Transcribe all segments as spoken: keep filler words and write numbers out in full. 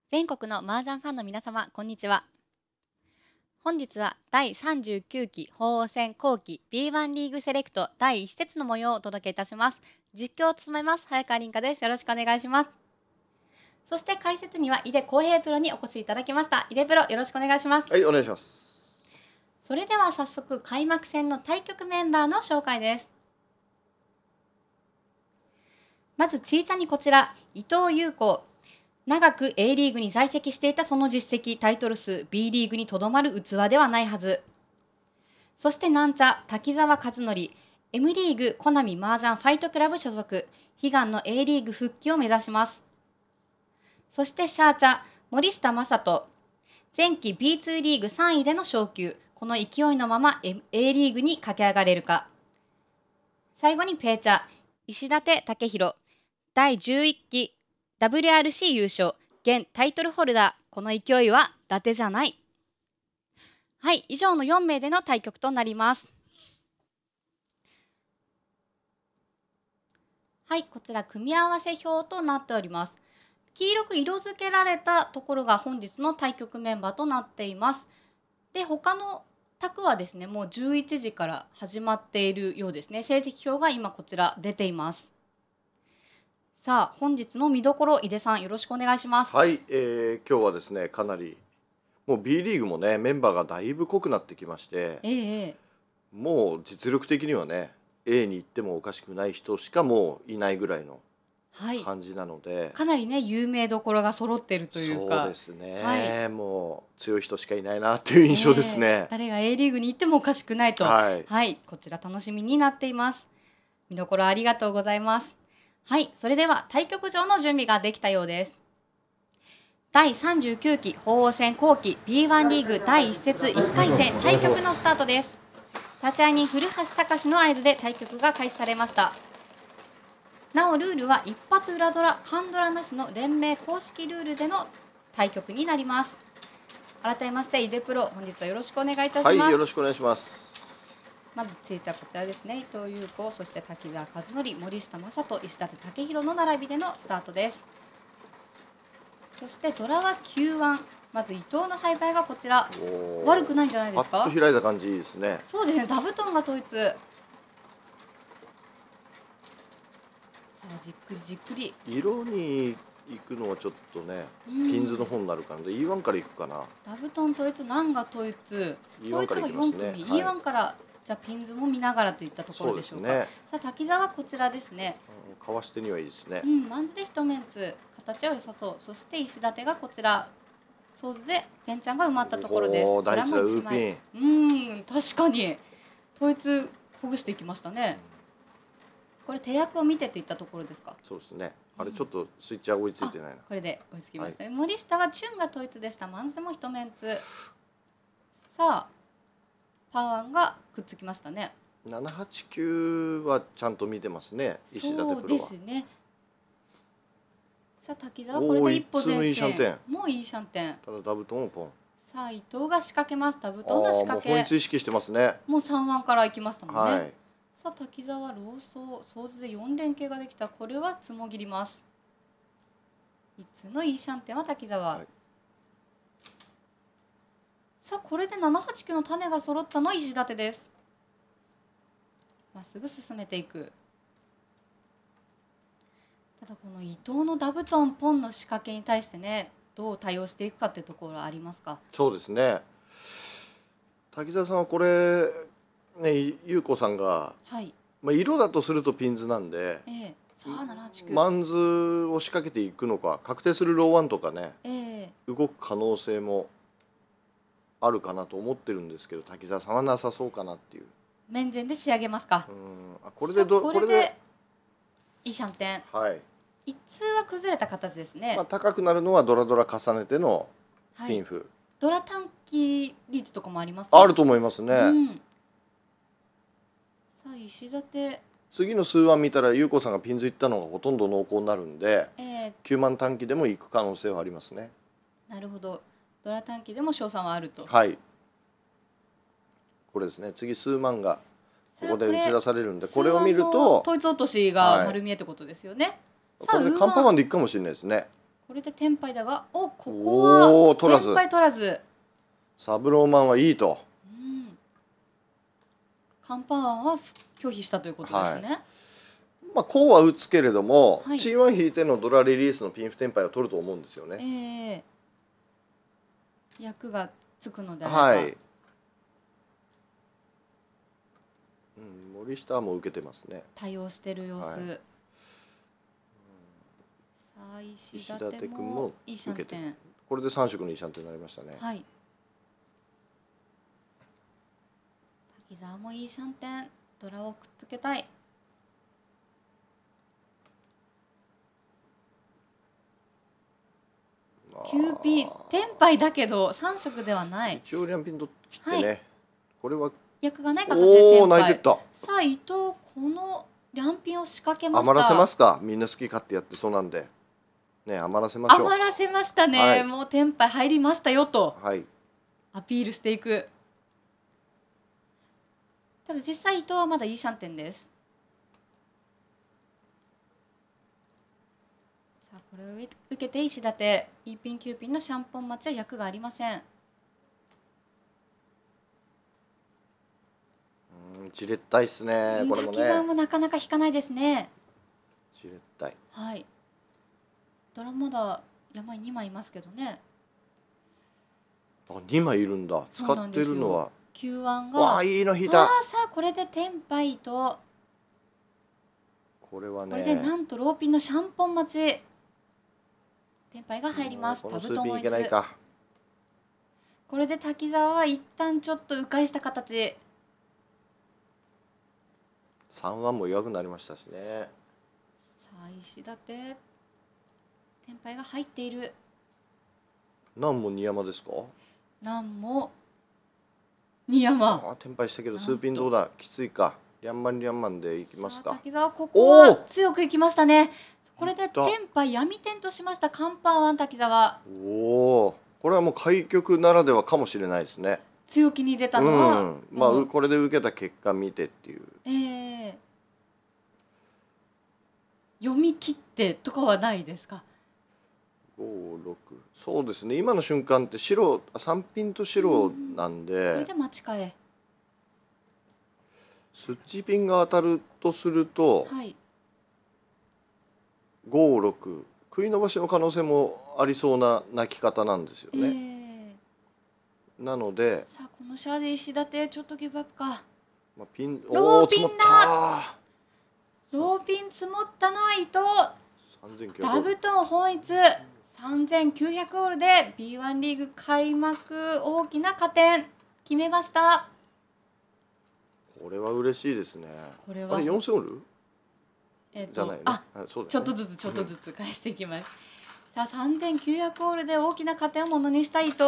全国の麻雀ファンの皆様、こんにちは。本日はだいさんじゅうきゅうき鳳凰戦後期 ビーワン リーグセレクトだいいち節の模様をお届けいたします。実況を務めます早川凛香です。よろしくお願いします。そして解説には井出康平プロにお越しいただきました。井出プロ、よろしくお願いします。 はい、お願いします。 それでは早速開幕戦の対局メンバーの紹介です。まずちいちゃにこちら、伊藤優子。長く A リーグに在籍していたその実績、タイトル数 B リーグにとどまる器ではないはず。そしてなんちゃ滝沢和則、 M リーグコナミ麻雀ファイトクラブ所属、悲願の A リーグ復帰を目指します。そしてシャーチャ森下正人、前期 ビーツー リーグさんいでの昇級、この勢いのまま A リーグに駆け上がれるか。最後にペーチャ石立武弘、だいじゅういっきダブリューアールシー 優勝、現タイトルホルダー、この勢いは伊達じゃない。はい、以上のよんめいでの対局となります。はい、こちら組み合わせ表となっております。黄色く色付けられたところが本日の対局メンバーとなっています。で、他の卓はですね、もうじゅういちじから始まっているようですね。成績表が今こちら出ています。さあ、本日の見どころ、井出さんよろしくお願いします。 はい、えー、今日はですね、かなりもう B リーグもね、メンバーがだいぶ濃くなってきまして、 ええ、 もう実力的にはね A に行ってもおかしくない人しかもういないぐらいの感じなので、はい、 かなりね有名どころが揃っているというか、 そうですね、 はい、 もう強い人しかいないなという印象ですね、えー、 誰が A リーグに行ってもおかしくないと、はい、はい、こちら楽しみになっています。見どころありがとうございます。はい、それでは対局場の準備ができたようです。だいさんじゅうきゅうき鳳凰戦後期 ビーワン リーグだいいち節いっかい戦対局のスタートです。立ち会いに古橋隆の合図で対局が開始されました。なおルールは一発裏ドラ、カンドラなしの連盟公式ルールでの対局になります。改めまして井出プロ、本日はよろしくお願いいたします。 はい、よろしくお願いします。 まずちいちゃこちらですね、伊藤優子、そして滝沢和則、森下正人、石立武弘の並びでのスタートです。そしてドラはきゅうわん、まず伊藤の配牌がこちら、悪くないんじゃないですか。 パッと開いた感じいいですね。 そうですね、座布団が統一。さあじっくりじっくり色に行くのはちょっとね、ピンズの方になるからで イーワン から行くかな。 座布団統一、難が統一、 イーワン から行きますね。 統一がよん組、はい、イーワン からじゃあピンズも見ながらといったところでしょうか。ね、さあ滝沢はこちらですね。 かわしてにはいいですね。 うん、マンズで一メンツ、形は良さそう。そして石立がこちら、ソーズでペンちゃんが埋まったところです。 おー、第一はウーピン。うん、確かに統一ほぐしていきましたね。これ手役を見てといったところですか。 そうですね。あれちょっとスイッチは追いついてないな。 これで追いつきましたね。はい、森下はチュンが統一でした。マンズも一メンツ。さあパワーがくっつきましたね。 ななはちきゅうはちゃんと見てますね、石立プロは。 そうですね。さあ滝沢これで一歩前進。もういいシャンテン。 ただダブトンをポン。 さあ伊藤が仕掛けます。ダブトンの仕掛け。 もう本一意識してますね。 もうさんわんから行きましたもんね。はい、さあ滝沢ローソー、ソーズでよん連携ができた。これはつもぎります。いつのいいシャンテンは滝沢。はい、さあこれでななはちきゅうの種が揃ったの石立です。まっすぐ進めていく。ただこの伊藤のダブトンポンの仕掛けに対してね、どう対応していくかっていうところはありますか。 そうですね、滝沢さんはこれね、優子さんが、はい、まあ色だとするとピンズなんで、ええ、さあななはちきゅうマンズを仕掛けていくのか、確定するローワンとかね、ええ、動く可能性もあるかなと思ってるんですけど、滝沢さんはなさそうかなっていう。 面前で仕上げますか。 うん、あこれでどこれでいいシャンテン。 はい。 一通は崩れた形ですね。 まあ高くなるのはドラドラ重ねてのピンフ。はい、 ドラ短期率とかもあります、ね。 あると思いますね。うん、 さあ石立。 次の数案見たら優子さんがピンズいったのがほとんど濃厚になるんで、えー、きゅうまん短期でも行く可能性はありますね。 なるほど。ドラ短期でも勝算はあると。 はい。これですね。次数万がここで打ち出されるんで、これを見ると統一落としが丸見えってことですよね。 はい、これでカンパマンでいくかもしれないですね。 これでテンパイだが、お、ここはテンパイ取らず。 サブローマンはいいと。 うん。カンパーンは拒否したということですね。はい、 まあこうは打つけれども、はい、チーワン引いてのドラリリースのピンフテンパイを取ると思うんですよね。 ええー。役がつくのであれば。はい。 うん、森下も受けてますね。 対応してる様子。はい、さあ石立君もいいシャンテン。 これでさん色のいいシャンテンになりましたね。 はい。滝沢もいいシャンテン。ドラをくっつけたい。キューピーテンパイだけどさん色ではない。 一応リャンピンと切ってね、はい、これは役がない形でテンパイ。 泣いてった。 さあ伊藤このリャンピンを仕掛けました。 余らせますか。みんな好き勝手やってそうなんでね、余らせましょう。 余らせましたね、はい、もうテンパイ入りましたよと、 はい、 アピールしていく。ただ実際伊藤はまだいいシャンテンです。さあこれを受けて石立イーピンキューピンのシャンポン待ちは役がありません。 じれったいっすね、これもね。 滝沢もなかなか引かないですね。 じれったい。 はい。ドラまだ山にまいいますけどね。 あ、にまいいるんだ。使ってるのは。 きゅうわんが。 わあ、いいの引いた。 ああ、さあこれでテンパイと。 これはね。 これでなんとローピンのシャンポン待ち。テンパイが入ります。 このスーピンいけないか。 これで滝沢は一旦ちょっと迂回した形。 さんわんも弱くなりましたしね。 さあ石立テンパイが入っている。 なんも二山ですか。 なんも二山。 あ、テンパイしたけどスーピンどうだ、きついか。リャンマンリャンマンでいきますか。 滝沢ここは強くいきましたね。これでテンパイ闇テンとしました。カンパーワン滝沢。 おお、これはもう開局ならではかもしれないですね。 強気に出たのは、 うん、まあ、うん、これで受けた結果見てっていう。 ええー、読み切ってとかはないですか。 ご、ろく、そうですね。今の瞬間って白さんピンと白なんで、うん、 これで待ち替えスッチピンが当たるとすると、はい、ご、ろく食い伸ばしの可能性もありそうな泣き方なんですよね。えーなので、 さあこのシャーで石立ちょっとギブアップか。 まあ、ピンローピンだ。ローピン積もったのは伊藤。ダブトン本一さんぜんきゅうひゃくホールで ビーワン リーグ開幕大きな加点決めました。 これは嬉しいですね。これはあれよんせんホール？ えっと、じゃないね。あ、そうだね。ちょっとずつちょっとずつ返していきます。さあさんぜんきゅうひゃくホールで大きな加点をものにした伊藤。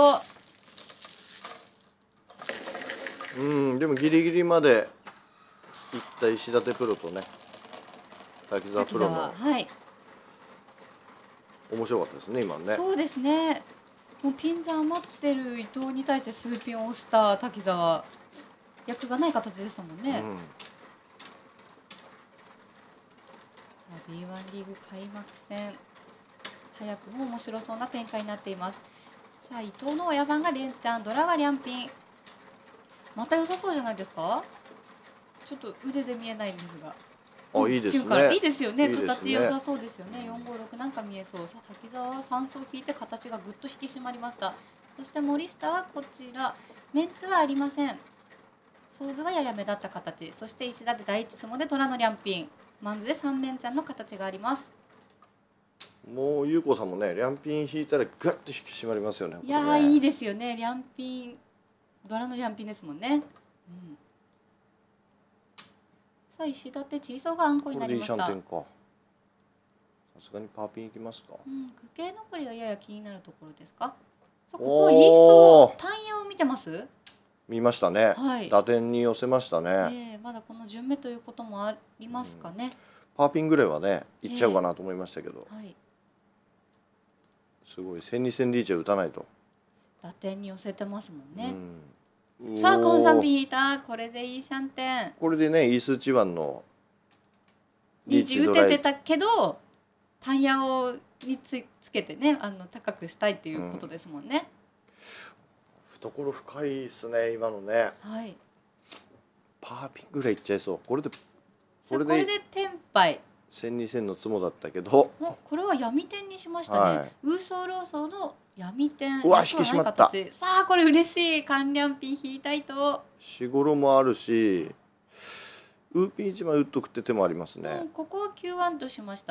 うん、でもギリギリまでいった石立プロとね、滝沢プロの、はい、面白かったですね今ね。 そうですね。もうピンズ余ってる伊藤に対して数ピンを押した滝沢、役がない形でしたもんね。うん、ビーワン リーグ開幕戦、早くも面白そうな展開になっています。さあ伊藤の親番が連チャン、ドラがリャンピン。また良さそうじゃないですか。ちょっと腕で見えないんですが。 あ、いいですね。 いいですよね。形良さそうですよね。よんごろくなんか見えそう。さあ滝沢はさん層引いて形がぐっと引き締まりました。そして森下はこちらメンツはありません。ソーズがやや目立った形。そして石田で第一相撲で虎のリャンピン。マンズで三面ちゃんの形があります。 もう優子さんもね、リャンピン引いたらぐっと引き締まりますよね。 いやー、いいですよね。リャンピン。ドラのリャンピンですもんね。うん、さあ石立チーソーがあんこになりました。 これでいいシャンテンか。さすがにパーピンいきますか。 うん、区形残りがやや気になるところですか。さあここはいいそう。単野を見てます。 見ましたね。はい、打点に寄せましたね。えー、まだこの順目ということもありますかね。うん、 パーピンぐらいはね、いっちゃうかなと思いましたけど。 えーはい、 すごい千二千リーチは打たないと。 打点に寄せてますもんね。うん、さあコンサンビ引いた。これでいいシャンテン。 これでねイースチワンのリーチ打ててたけどタイヤをにつつけてね、あの高くしたいっていうことですもんね。 うん、懐深いですね今のね。 はい。 パーピンぐらいいっちゃいそう。これでこれでこれでテンパイ。 千二千のつもだったけど。 これは闇天にしましたね。はい、ウーソーローソーの闇天。 うわ、引き締まった。 さあこれ嬉しい。関連ピン引いたいと。 しごろもあるし、ウーピン一枚打っとくって手もありますね。 うん、ここはきゅうワンとしました。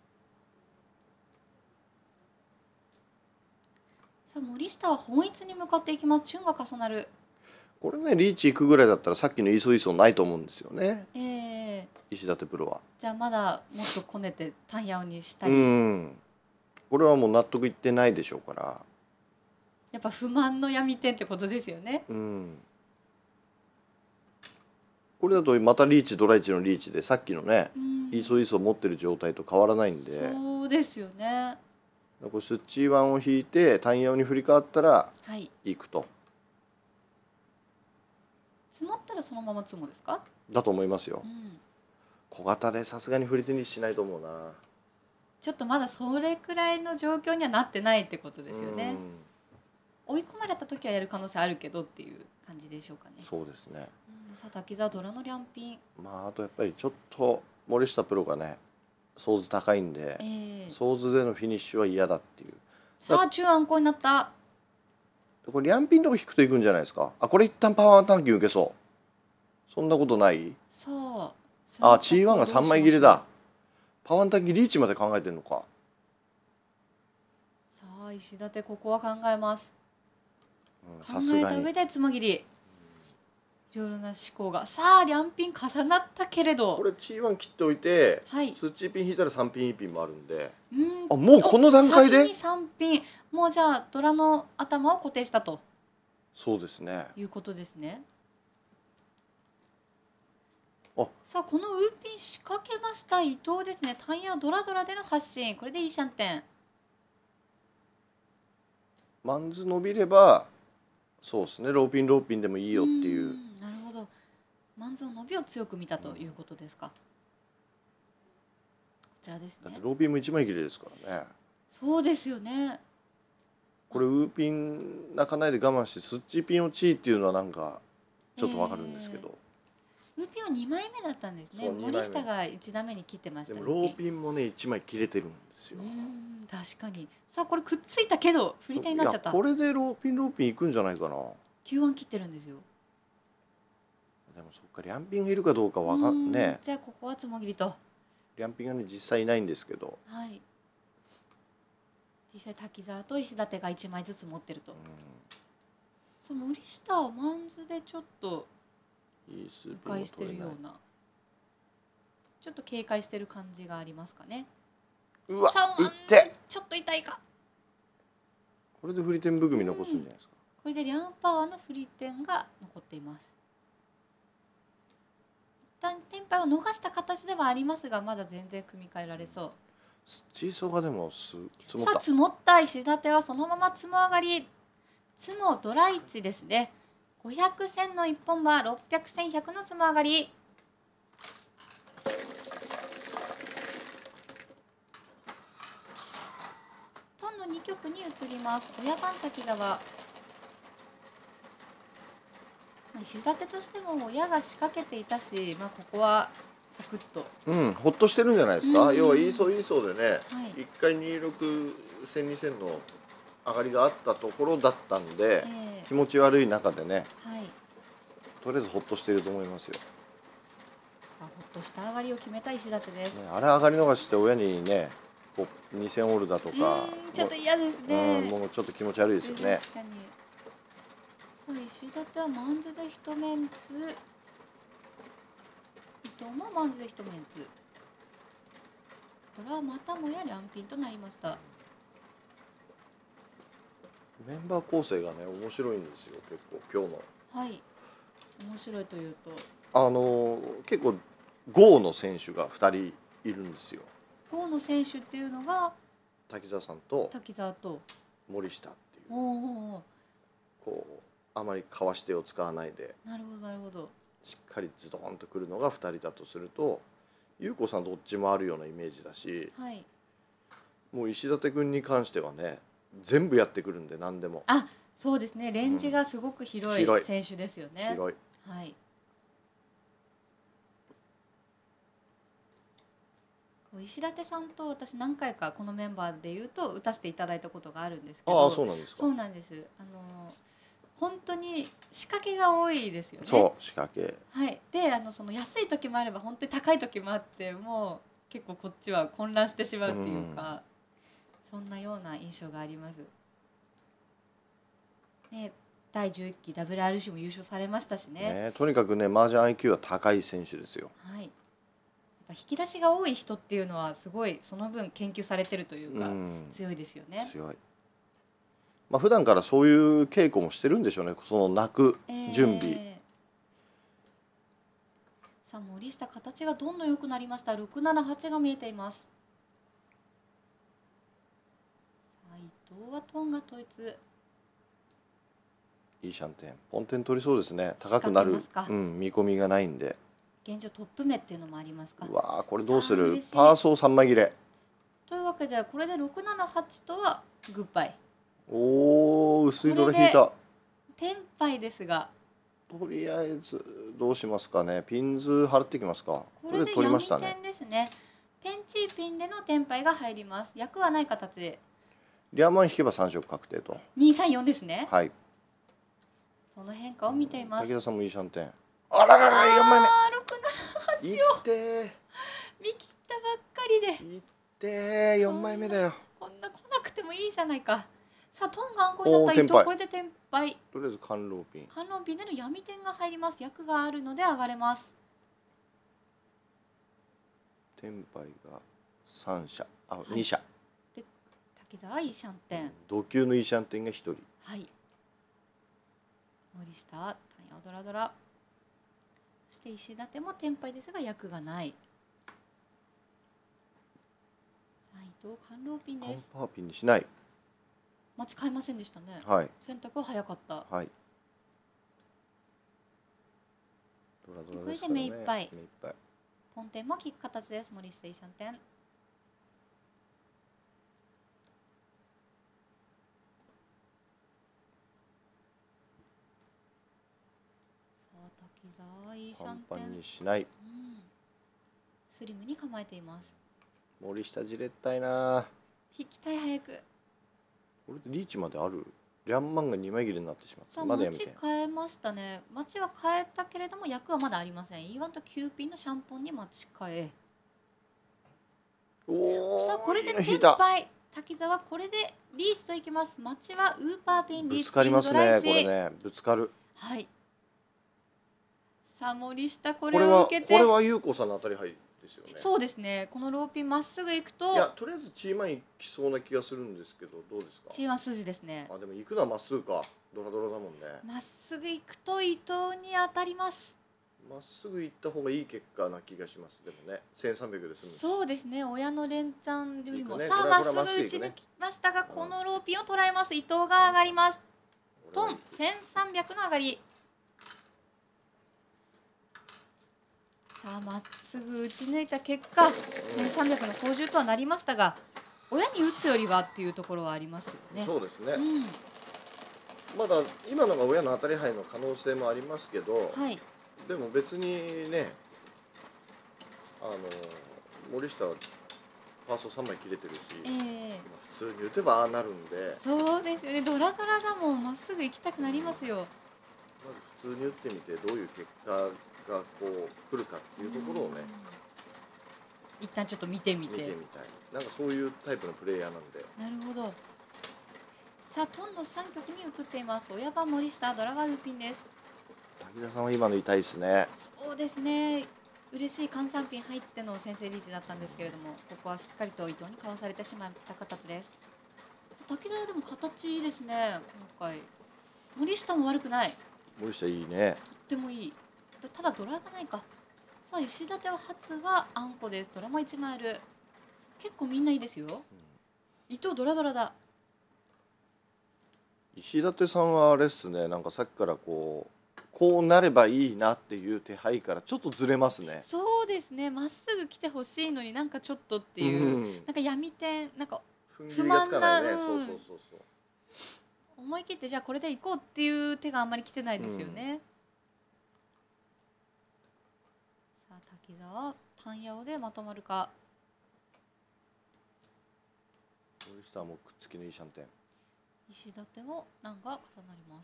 さあ森下は本一に向かっていきます。チュンが重なる。 これねリーチいくぐらいだったらさっきのイソイソないと思うんですよね。 ええー、 石立プロは。 じゃあまだもっとこねて単ヤオにしたい。うん。これはもう納得いってないでしょうから。 やっぱ不満の闇点ってことですよね。 うん。これだとまたリーチドライチのリーチでさっきのね、イソイソ持ってる状態と変わらないんで。 そうですよね。 これスッチーワンを引いて単ヤオに振り替わったら行くと。はい、 積もったらそのまま積もですか？ だと思いますよ。うん、小型でさすがに振り手にしないと思うな。 ちょっとまだそれくらいの状況にはなってないってことですよね。追い込まれた時はやる可能性あるけどっていう感じでしょうかね。 そうですね。 うん、さあ滝沢ドラのリャンピン。 まああとやっぱりちょっと森下プロがねソーズ高いんで、えー、ソーズでのフィニッシュは嫌だっていう。 さあ中暗号になった。 これリャンピンのとこ引くといくんじゃないですか。あ、これ一旦パワー短期受けそう。そんなことない？ さあ。 あ、チーワンがさんまい切れだ。パワー短期リーチまで考えてるのか。 さあ石立ここは考えます。うん、考えた上でつもぎり。いろいろな思考が。さあリャンピン重なったけれど。 これチーワン切っておいて、はい、スッチーピン引いたらさんピンいいピンもあるんで。うん、あ、もうこの段階で？ 先にさんピン。もうじゃあドラの頭を固定したと。 そうですね。 いうことですね。 あ、 さあこのウーピン仕掛けました伊藤ですね。単ヤドラドラでの発進。これでいいシャンテン。 マンズ伸びればそうですね、ローピンローピンでもいいよっていう。 なるほど。マンズの伸びを強く見たということですか。こちらですね。 だってローピンもいちまい切れですからね。 そうですよね。 これウーピン泣かないで我慢してスッチーピンをチーっていうのはなんかちょっとわかるんですけど、 えー、ウーピンはにまいめだったんですね。森下がいち打目に切ってました。 でもローピンもねいちまい切れてるんですよ。 うん確かに。さあこれくっついたけど振り手になっちゃった。 これでローピンローピンいくんじゃないかな。 きゅうワン切ってるんですよ。 でもそっかリャンピンがいるかどうかわかんね。 じゃあここはつもぎりと。 リャンピンがね実際いないんですけど。 はい。実際滝沢と石立がいちまいずつ持ってると。そう森下はマンズでちょっと迂回してるような、ちょっと警戒してる感じがありますかね。 うわ、いってちょっと痛いか。 これで振り点含み残すんじゃないですか。 これでリャンパワーの振り点が残っています。一旦テンパイを逃した形ではありますが、まだ全然組み替えられそう。 チーソーがでもす積もった。さあ積もった石立はそのまま積も上がり。積もドライチですね。ごひゃく線の一本はろっぴゃく線ひゃくの積も上がり。トンのに局に移ります。親番滝沢。石立としても親が仕掛けていたし、まあ、ここはサクッと、 うん、ほっとしてるんじゃないですか。要はいいそういいそうでね、はい、いっかいにじゅうろく線に線の上がりがあったところだったんで、えー、気持ち悪い中でね、はい、とりあえずほっとしていると思いますよ。 ほっとした上がりを決めた石立です、 ね、あれ上がり逃して親にねこうに線オールだとかちょっと嫌ですね。 もう、もうちょっと気持ち悪いですよね。 確かに。そう石立はマンズで一メンツ、伊藤もマンズで一メンツ、ドラはまたもやリャンピンとなりました。 メンバー構成がね面白いんですよ結構今日の。 はい。面白いというと。 あの結構ゴーの選手がふたりいるんですよ。 ゴーの選手っていうのが滝沢さんと滝沢と森下っていう。 おお。 こうあまりかわし手を使わないで。 なるほどなるほど。 しっかりズドンとくるのがふたりだとすると、優子さんどっちもあるようなイメージだし。はい。 もう石立君に関してはね全部やってくるんで何でも。 あ、そうですね、レンジがすごく広い選手ですよね。 広い。 はい。石立さんと私何回かこのメンバーでいうと打たせていただいたことがあるんですけど。 ああ、そうなんですか。 そうなんです。あの本当に仕掛けが多いですよね。 そう、仕掛け。 はい。で、あのその安い時もあれば本当に高い時もあって、もう結構こっちは混乱してしまうっていうか、うん、そんなような印象があります。ね、だいじゅういっき ダブリューアールシー も優勝されましたしね。 ね、とにかくね、麻雀 アイキュー は高い選手ですよ。 はい。やっぱ引き出しが多い人っていうのはすごいその分研究されてるというか、うん、強いですよね。 強い。まあ普段からそういう稽古もしてるんでしょうね。その泣く準備。えー、さあ森下形がどんどん良くなりました。ろくななはちが見えています。伊藤はトンが統一。 いいシャンテン、ポンテン取りそうですね。高くなる、うん、見込みがないんで。 現状トップ目っていうのもありますか。 うわー、これどうする。パーソーさんまい切れ。 というわけでこれでろくななはちとはグッバイ。 おお、薄いドラ引いた。 テンパイですが。 とりあえずどうしますかね。ピンズ払ってきますか。 これで取りましたね。ですね。ペンチーピンでのテンパイが入ります。役はない形。 リャーマン引けばさん色確定と。 にさんよんですね。 はい。 その変化を見ています。 武田さんもいいシャンテン。あららら、よんまいめ。 ろくななはちを。 いって見切ったばっかりで。 いってよんまいめだよ。 こんな来なくてもいいじゃないか。さあトンが暗号になった伊藤、これでテンパイ。 とりあえず甘露ピン。 甘露ピンでの闇点が入ります。役があるので上がれます。 テンパイがさん社、あ、はい、に社。 で滝沢いいシャンテン。 同級のいいシャンテンがひとり。 はい。森下、タンヤオドラドラ。そして石立もテンパイですが役がない。伊藤甘露ピンです。 カンパーピンにしない。 待ち変えませんでしたね。 はい。 選択は早かった。 はい。 ドラドラですからね。これで目いっぱい。目いっぱい。ポンテンもキック形です。森下イシャンテン。さあ滝沢イシャンテン。 パンパンにしない。うん、 スリムに構えています。 森下じれったいな。 引きたい早く。 これでリーチまである。リャンマンがにまい切れになってしまった。 まだやめて。待ち変えましたね。待ちは変えたけれども役はまだありません。イーワン ときゅうピンのシャンポンに待ち替え。おお。さあこれでテンパイ。滝沢これでリーチといきます。待ちはウーパーピンリーチ。 ぶつかりますね。これね、ぶつかる。 はい。さあ森下これを受けて。 これはこれは優子さんの当たり入りですよね。 そうですね。このローピンまっすぐ行くと。 いやとりあえずチーマン行きそうな気がするんですけどどうですか。 チーマン筋ですね。 あでも行くのはまっすぐか。ドラドラだもんね。 まっすぐ行くと伊藤に当たります。 まっすぐ行った方がいい結果な気がします。でもねせんさんびゃくで済む。 そうですね。親の連チャンよりも、ね、さあまっすぐ打ち抜きましたが、ね、このローピンを捉えます。伊藤が上がります。トンせんさんびゃくの上がり。さあまっすぐ打ち抜いた結果せんさんびゃくの操縦とはなりましたが、親に打つよりはっていうところはありますよね。 そうですね、うん、まだ今のが親の当たり牌の可能性もありますけど、はい、でも別にねあの森下はファーストさんまい切れてるし、えー、普通に打てばああなるんで。 そうですよね。ドラドラだもんまっすぐ行きたくなりますよ。 まず普通に打ってみてどういう結果がこう来るかっていうところをね一旦ちょっと見てみて見てみたい。なんかそういうタイプのプレイヤーなんで。 なるほど。さあトンのさん局に移っています。親番森下ドラガルピンです。 滝田さんは今の痛いですね。 そうですね。嬉しい換算ピン入っての先制リーチだったんですけれども、ここはしっかりと伊藤にかわされてしまった形です。滝沢でも形ですね。今回森下も悪くない。 森下いいね。 とってもいい。ただドラがないか。さあ石立は初はあんこです。ドラマいちマイル。結構みんないいですよ。うん、伊藤ドラドラだ。 石立さんはあれっすね。なんかさっきからこうこうなればいいなっていう手配からちょっとずれますね。 そうですね。まっすぐ来てほしいのになんかちょっとっていう、うん、なんか闇点なんか踏ん切りがつかないね、うん、そうそうそうそう。 思い切ってじゃあこれでいこうっていう手があんまり来てないですよね、うん、さあ滝沢単ヤオでまとまるか。 森下はもうくっつきのいいシャンテン。 石立も難が重なります、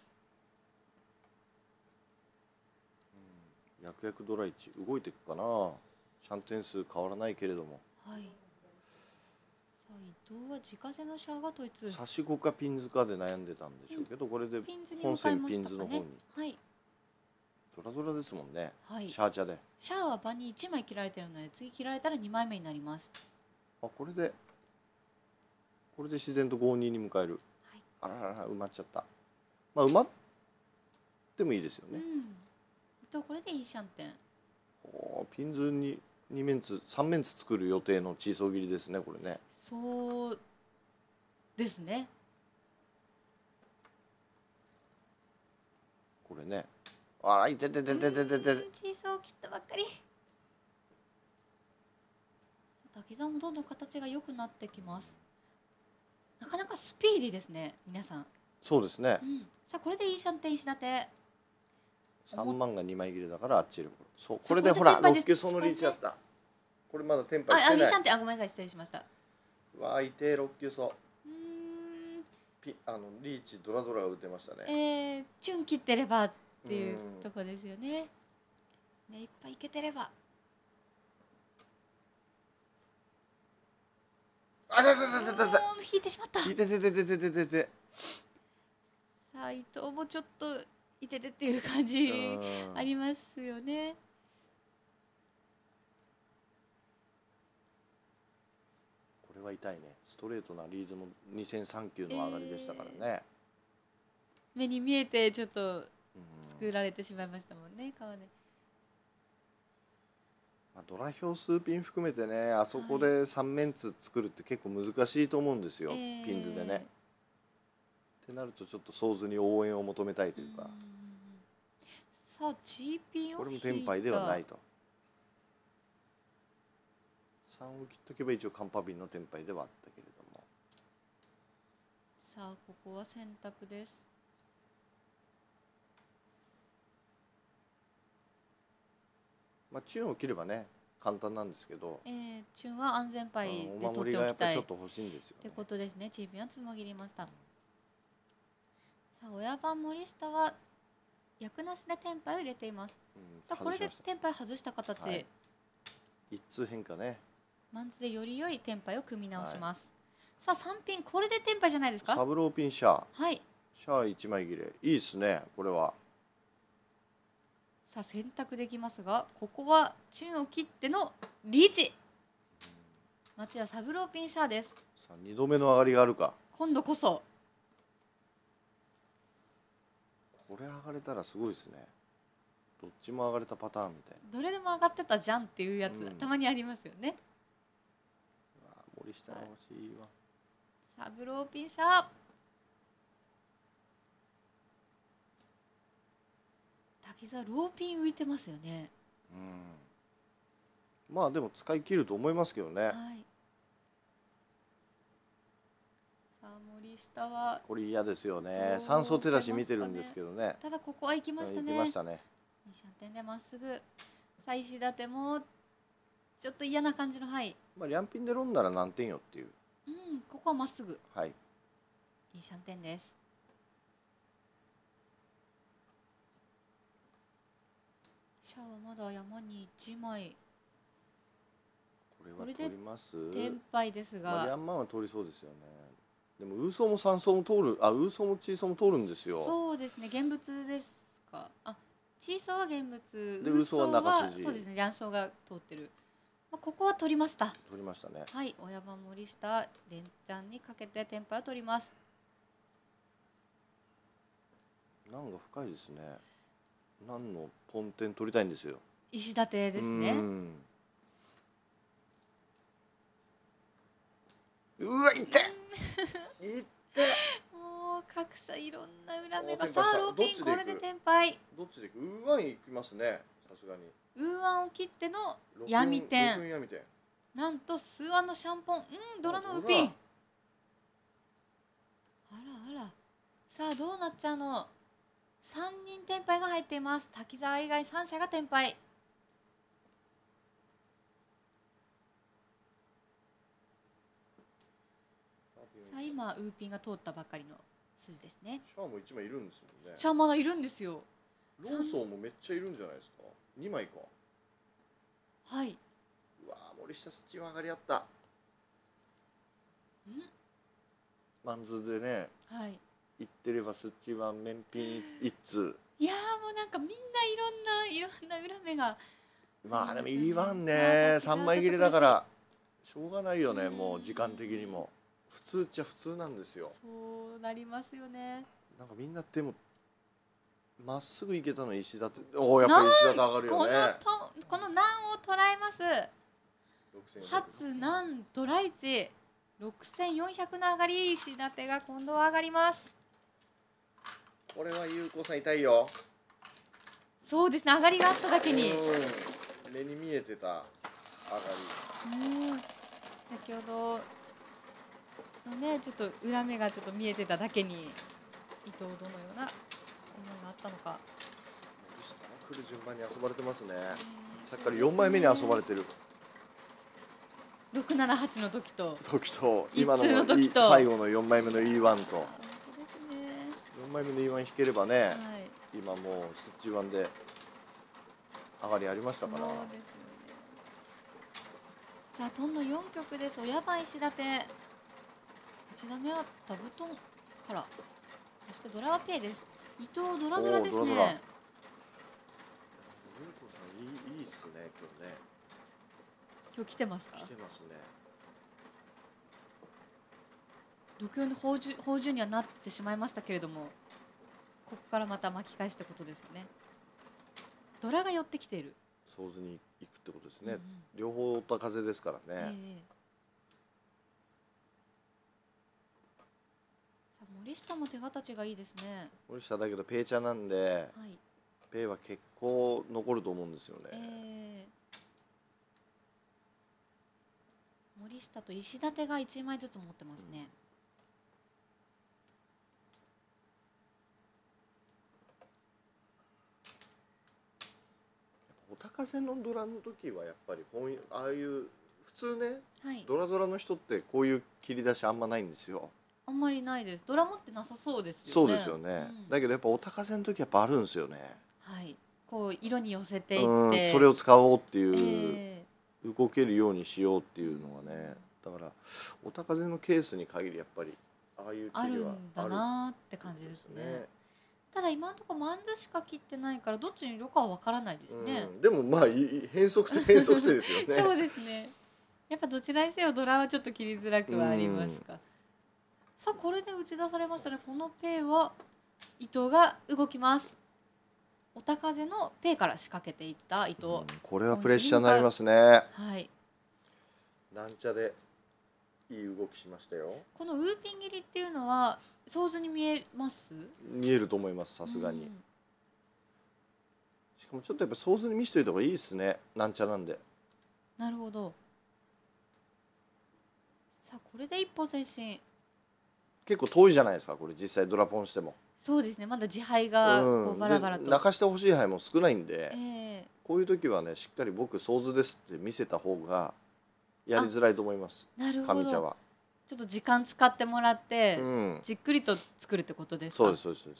うん、薬薬ドライチ動いていくかな。シャンテン数変わらないけれども、 はい。さあ伊藤は自家製のシャアが統一。 差し子かピンズかで悩んでたんでしょうけど、うん、これで本線ピンズの方に、 はい、 ドラドラですもんね、 はい、 シャーチャで。 シャアは場にいちまい切られてるので次切られたらにまいめになります。 あ、これでこれで自然とごにに迎える、はい、あららら埋まっちゃった。まあ埋まってもいいですよね、うん、 とこれでいいシャンテン。 おピンズににメンツさんメンツ作る予定のチーソー切りですねこれね。 そうですね。 これね、あらいててててててて、 チーソー切ったばっかり。滝沢もどんどん形が良くなってきます。なかなかスピーディーですね皆さん。 そうですね、 うん、さあこれでいいシャンテン石立。 さんまんがにまい切れだからあっち入れる。そうこれでほらろっ級そのリーチだった。これまだテンパイしてない。 あ、いいシャンテン、あ、ごめんなさい失礼しました。 うわーいてろっ級そ。うーん、ピあのリーチドラドラ打てましたね。 えー、チュン切ってればっていうとこですよね。目いっぱいいけてれば。 あらららららら。 引いてしまった。 引いてててててててて。 さあ伊藤もちょっといててっていう感じありますよね。 これは痛いね。ストレートなリーズもにせんさん級の上がりでしたからね、 えー、目に見えてちょっと作られてしまいましたもんね、顔で。 まあ、ドラ票数ピン含めてね、あそこでさんメンツ作るって結構難しいと思うんですよ、はい、ピンズでね。ってなるとちょっとソーズに応援を求めたいというか。うさあ G ピンをこれもテンパイではないと。さんを切っとけば一応カンパビンのテンパイではあったけれども。 さあここは選択です。 まあチューンを切ればね簡単なんですけど、 えー、チューンは安全パイで取っておきたい、 お守りがやっぱりちょっと欲しいんですよね。 ってことですね。チーピンはつもぎりました。うん、さあ親番森下は役なしでテンパイを入れています。うん、さあこれでテンパイ外した形、はい、 一通変化ね。 マンツでより良いテンパイを組み直します。はい、さあさんピンこれでテンパイじゃないですか。 サブローピンシャー、 はい、 シャーいちまい切れいいですねこれは。 さあ選択できますがここはチューンを切ってのリーチ。町はサブローピンシャーです。 さあにどめの上がりがあるか今度こそ。 これ上がれたらすごいですね。どっちも上がれたパターンみたいな。 どれでも上がってたじゃんっていうやつ、うん、たまにありますよね。 森下が欲しいわ。 サブローピンシャー。滝沢ローピン浮いてますよね。 うん、まあでも使い切ると思いますけどね。はい、 さあ森下はこれ嫌ですよね。三層手出し見てるんですけどね。 ただここは行きましたね。 行きましたね。 に射点でまっすぐ。さあ石立もちょっと嫌な感じの、はい。 まあ両ピンでロンなら何点よっていう。 うん、ここはまっすぐ。 はい。 いいシャンテンです。シャアはまだ山にいちまい。 これは取ります。 テンパイですが。 まあ、リャンマンは通りそうですよね。でもウーソーも三層も通る、あ、ウーソーもチーソーも通るんですよ。 そうですね、現物ですか。あ、チーソーは現物。 でウーソーは中筋。 そうですね、リャンソーが通ってる。まあ、ここは取りました。 取りましたね。 はい、親番森下連チャンにかけてテンパイを取ります。 難が深いですね。難のポンテン取りたいんですよ。 石立ですね。 うわ、いっていってもう各社いろんな裏目が。さあローピンこれでテンパイ。 どっちでいく？ウーワンいきますね、さすがに。 ウーワンを切っての闇点。なんとスーワンのシャンポン、うん、ドラのウーピン。 さあどうなっちゃうの。さんにん転敗が入っています。滝沢以外さん社が転敗。さあ今ウーピンが通ったばかりの筋ですね。 シャアもいちまいいるんですもんね。 シャアまだいるんですよ。 ローソンもめっちゃいるんじゃないですか。にまいか。 はい。 うわー、森下スッチーは上がりあった。んマンズでね、 はい、 言ってればスッチーは面品一通。 いやーもうなんかみんないろんないろんな裏目が。 まあでもいいわんね、さんまい切れだからしょうがないよね。もう時間的にも普通っちゃ普通なんですよ。 そうなりますよね。 なんかみんなでもまっすぐ行けたの石田って、おおやっぱり石田と上がるよね。 このとこの難を捉えます。初難トライチろくせんよんひゃくの上がり、石立が今度は上がります。 これは優子さん痛いよ。 そうですね、上がりがあっただけに目に見えてた上がり。うん先ほどのねちょっと裏目がちょっと見えてただけに伊藤どのような思いがあったのか。 来る順番に遊ばれてますね。さっきからよんまいめに遊ばれてる。 ろくななはちの時と時と今の最後のよんまいめの イーワン とよんまいめの イーワン 引ければね、はい、今もうスッチワンで上がりありましたから。そうですよね。 さあトンのよん局です。親番石立。いちだめは座布団から、そしてドラはペイです。伊藤ドラドラですね。 ドラドラ優子さんいい、いいっすね今日ね。 今日来てますか。 来てますね。 土俵の宝珠宝珠にはなってしまいましたけれども、ここからまた巻き返してことですよね。ドラが寄ってきている。 想像に行くってことですね。うんうん、両方追った風ですからね。えー、 さあ森下も手形がいいですね。 森下だけどペイチャなんで、はい、ペイは結構残ると思うんですよね。えー森下と石立がいちまいずつ持ってますね。 お高瀬のドラの時はやっぱりこういうああいう普通ね、はい、ドラドラの人ってこういう切り出しあんまないんですよ。 あんまりないです。ドラ持ってなさそうですよね。 そうですよね、うん、だけどやっぱお高瀬の時やっぱあるんですよね。 はい、こう色に寄せていって、 それを使おうっていう、えー、動けるようにしようっていうのがね、だからお高瀬のケースに限りやっぱりああいう切りはあるんだなって感じですね。ただ今のところマンズしか切ってないからどっちに色かはわからないですね、 うん、でもまあ変則と変則とですよね。 そうですね。やっぱどちらにせよドラはちょっと切りづらくはありますか。さあこれで打ち出されましたね。このペイは伊藤が動きます。お高瀬のペイから仕掛けていった伊藤、うん、 これはプレッシャーになりますね。はい、なんちゃでいい動きしましたよ。 このウーピン切りっていうのは想像に見えます？ 見えると思います、さすがに、うん、しかもちょっとやっぱ想像に見せといた方がいいですね、なんちゃなんで。 なるほど。さあこれで一歩前進。 結構遠いじゃないですかこれ、実際ドラポンしても。 そうですね、まだ自敗がこうバラバラと、 うん、泣かしてほしい牌も少ないんで、えー、こういう時はねしっかり僕想像ですって見せた方がやりづらいと思います。 なるほど。 上茶はちょっと時間使ってもらって、うん、じっくりと作るってことですか。 そうですそうですそうです。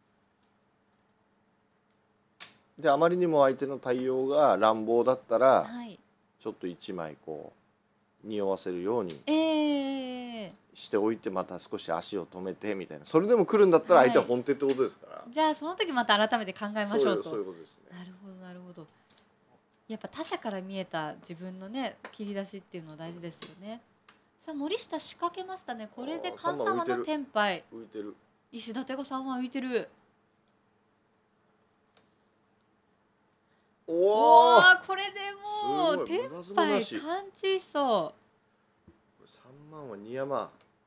であまりにも相手の対応が乱暴だったら、はい、ちょっといちまいこう匂わせるようにしておいて、また少し足を止めてみたいな。それでも来るんだったら相手は本手ってことですから、はい、 じゃあその時また改めて考えましょうと。 そういうことですね。 なるほどなるほど。やっぱ他者から見えた自分のね切り出しっていうのは大事ですよね。さあ森下仕掛けましたね。これで関三派のテンパイ。 浮いてる。 石立がさんばん浮いてる。おお、これでもうテンパイ感じそう。 さんまんはに山。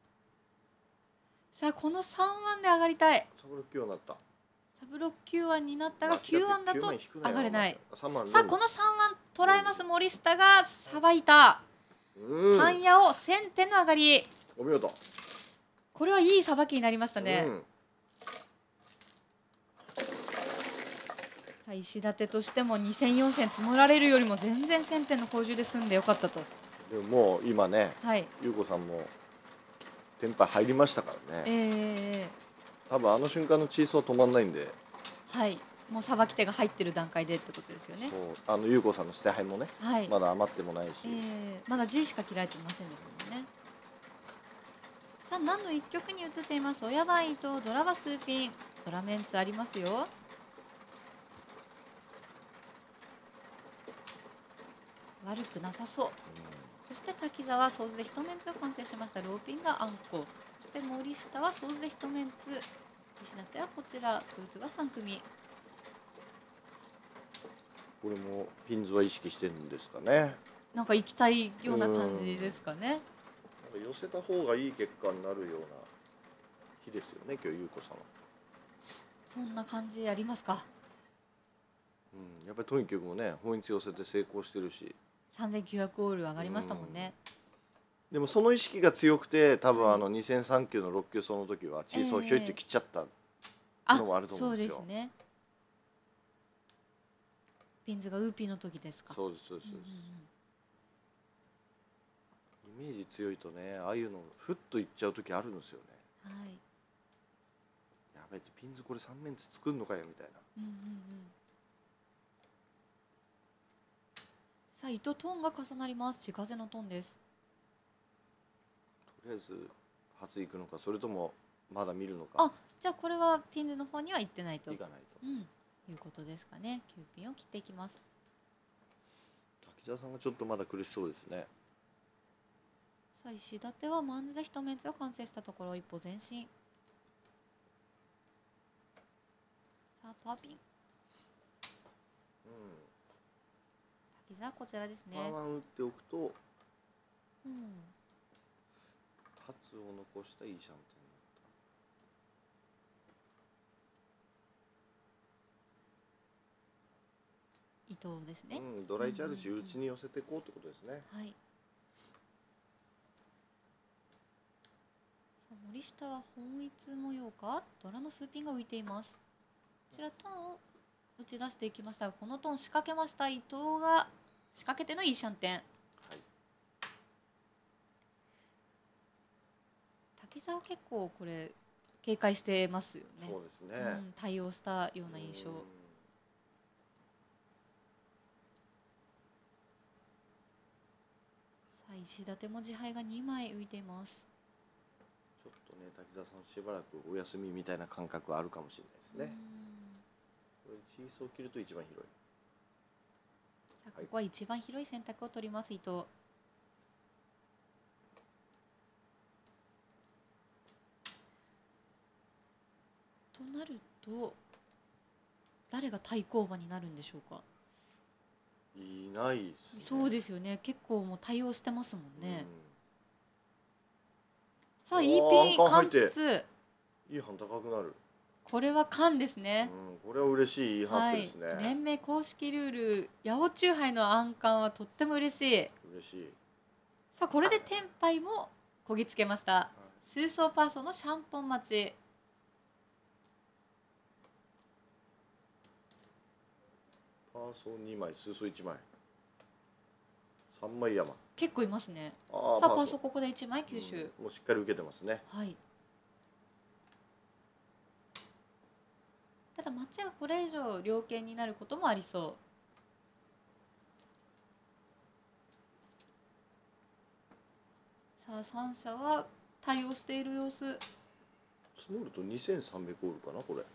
さあこのさんわんで上がりたい。 サブロックきゅうわんになった。 サブロックきゅうわんになったがきゅうわんだと上がれない。さあこのさんわん捉えます森下がさばいた。パン屋を先手の上がり。 お見事。 これはいいさばきになりましたね。 さあ石立としてもにせんよんせん積もられるよりも全然せんてんの補充で済んでよかったと。 でももう今ね、 はい、 優子さんもテンパイ入りましたからね、えー、多分あの瞬間のチーソーは止まんないんで、 はい、もうさばき手が入ってる段階でってことですよね。 そうあの優子さんの捨て牌もね、はい、まだ余ってもないし、 えー、まだ G しか切られてませんでしたもんね。さあ何のいっきょくに移っています。親番伊藤、ドラは数ピン、ドラメンツありますよ。悪くなさそう、うん、そして滝沢、ソーズで一メンツが完成しました。ローピンがあんこ、そして森下はソーズで一メンツ、石立はこちら、統一がさん組。 これもピンズは意識してるんですかね。 なんか行きたいような感じですかね。 なんか寄せた方がいい結果になるような日ですよね、今日優子さんは。 そんな感じありますか。 うん、やっぱりとにかくもね、本一寄せて成功してるし。 さんぜんきゅうひゃくオール上がりましたもんね。 うん、でもその意識が強くて、多分あのにせんさん級のろっ級その時はチーソーをひょいって切っちゃったのもあると思うんですよ。 そうですね。ピンズがウーピーの時ですか。 そうですそうですそうです。イメージ強いとね、ああいうのふっといっちゃう時あるんですよね。はい。やべえってピンズこれさんメンツ作るのかよみたいな。うんうんうん。 さあ糸トーンが重なります。地風のトーンです。 とりあえず初行くのか、それともまだ見るのか。 あ、じゃあこれはピンズの方には行ってないと。 行かないと。 うん。いうことですかね。きゅうピンを切っていきます。 滝沢さんがちょっとまだ苦しそうですね。 さあ石立はマンズで一メンツが完成したところ一歩前進。さあパーピン。うん。滝沢こちらですね。 パーワン打っておくと、うん、発を残したいいシャンテン。 伊藤ですね。 うん、ドライチあるし、内に寄せていこうってことですね。はい。 森下は本一模様か、ドラのスーピンが浮いています。こちらトーンを打ち出していきましたが、このトーン仕掛けました。伊藤が仕掛けてのいいシャンテン。はい、滝沢結構これ警戒してますよね。 そうですね。うん、 対応したような印象。石立も自敗がにまい浮いています。 ちょっとね、滝沢さんしばらくお休みみたいな感覚はあるかもしれないですね。これチーソーを切ると一番広い。 ここは一番広い選択を取ります、伊藤。となると誰が対抗馬になるんでしょうか。 いないですね。 そうですよね。結構もう対応してますもんね。うん、さあ イーピー 貫通。 いい判高くなる。 これは貫ですね。 うん、これは嬉しいいい判定ですね。 はい、連盟公式ルール八百チュウハイの暗冠はとっても嬉しい。 嬉しい。 さあこれでテンパイもこぎつけました。はい、数層パーソンのシャンポン待ち。 パーソンにまい、数層いちまい。さんまい山。 結構いますね。あさあパーソンここでいちまい吸収、 うん。もうしっかり受けてますね。 はい。ただ待ちがこれ以上猟犬になることもありそう。さあ三者は対応している様子。 積もるとにせんさんびゃくオールかなこれ。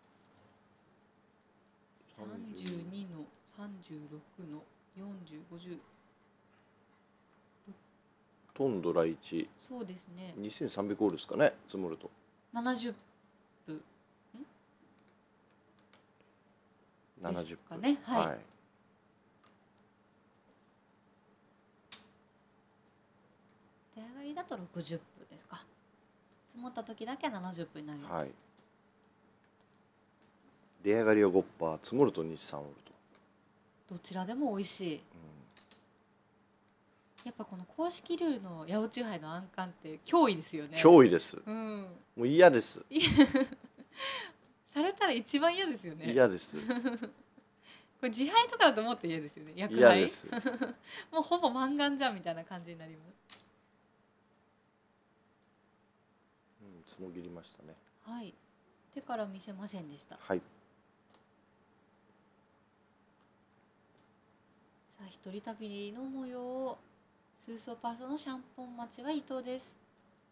さんじゅうにのさんじゅうろくのよんじゅうごじゅう。 トンドラいち。 そうですね。 にせんさんびゃくオールですかね積もると。 ななじゅっぷん。 ななじゅっぷんね。はい。はい、出上がりだとろくじゅっぷんですか。積もった時だけななじゅっぷんになります。はい。 出上がりはごパーセント、積もるとに、さんオールと。 どちらでも美味しい。うん、やっぱこの公式ルールの八百チュウハイの暗冠って脅威ですよね。 脅威です。 うん、 もう嫌です。 されたら一番嫌ですよね。 嫌です。 これ自敗とかだともっと嫌ですよね。役嫌敗です。 もうほぼ満願じゃんみたいな感じになります。 うん、つもぎりましたね。 はい。手から見せませんでした。 はい。 さあ一人旅の模様。スーソーパーソのシャンポン待ちは伊藤です。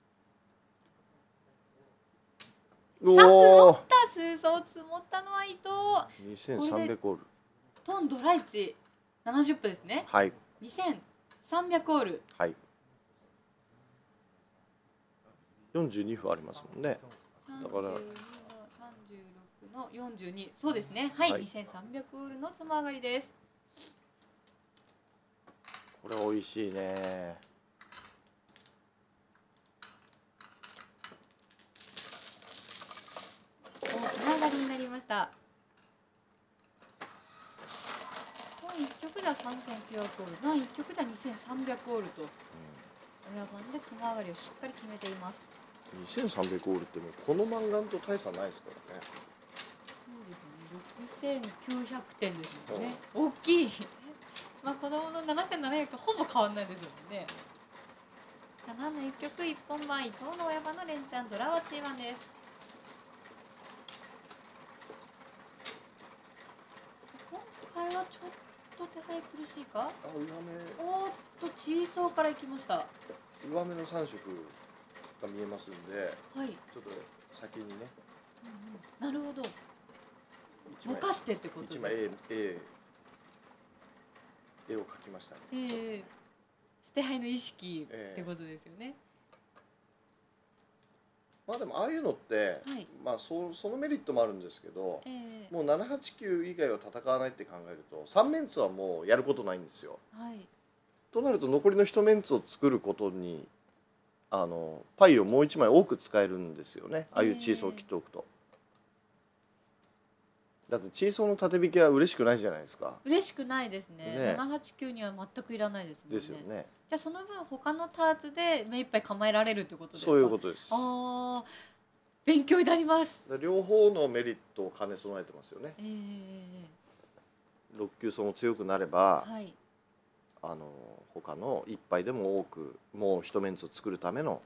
さあ積もったスーソー積もったのは伊藤。 にせんさんびゃくオール。 トンドライチななじゅっぷですね。 はい。 にせんさんびゃくオール。 はい。よんじゅうにふありますもんね。だから。さんじゅうろくのよんじゅうに、そうですね。はい、はい、にせんさんびゃくオールのつも上がりです。 これ美味しいね。 大きな上がりになりました。いっ局ではさんぜんきゅうひゃくオール、だいいっ局ではにせんさんびゃくオールと、うん、親番でつも上がりをしっかり決めています。 にせんさんびゃくオールってもうこの満願と大差ないですからね。 そうですね。ろくせんきゅうひゃくてんですもんね。大きい。まあ子供のななせんななひゃくほぼ変わんないですもんね。ななのいっ局いっぽん番伊藤の親番の連チャンドラはチーワンです。今回はちょっと手配苦しいか。 あ、上目。 おーっと小さからいきました。 上目のさん色が見えますんで、 はい、 ちょっと先にね、 うんうん、なるほど、ぼかしてってことですか。 いちまい A, A, A を描きましたね。えー、捨て牌の意識ってことですよね。 えー、まあでもああいうのって、はい、まあ そ, そのメリットもあるんですけど、えー、もうななはちきゅう以外は戦わないって考えるとさんメンツはもうやることないんですよ。はい、となると残りのいちメンツを作ることにあのパイをもういちまい多く使えるんですよね。ああいうチーソーを切っておくと。だってチーソーの縦引きは嬉しくないじゃないですか。 嬉しくないですね。ね、ななはちきゅうには全くいらないですもんね。 ですよね。 じゃあその分他のターツで目いっぱい構えられるってことですか。 そういうことです。 ああ、勉強になります。 両方のメリットを兼ね備えてますよね。えー、 ろっきゅう層も強くなれば、はい、あの他のいっぱいでも多くもう一メンツを作るための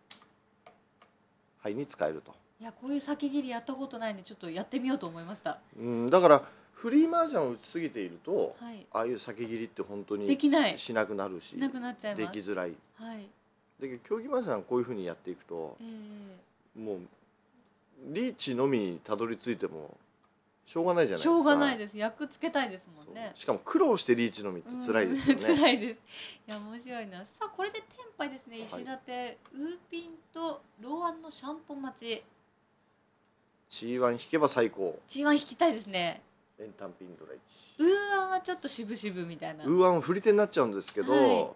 牌に使えると。 いや、こういう先切りやったことないんでちょっとやってみようと思いました。 うん、だからフリーマージャンを打ちすぎていると、はい、ああいう先切りって本当にできないしなくなるし、 しなくなっちゃいます。 できづらい。 はい。 で競技マージャンこういうふうにやっていくと、えー、もうリーチのみにたどり着いてもしょうがないじゃないですか。 しょうがないです。役つけたいですもんね。 しかも苦労してリーチのみって辛いですよね。 辛いです。いや面白いな。さあこれでテンパイですね。石立、はい、ウーピンとローアンのシャンポン待ち。 チーワン引けば最高。 チーワン引きたいですね。 エンタンピンドライチ。 ウーアンはちょっと渋々みたいな。 ウーアン振り手になっちゃうんですけど、はい、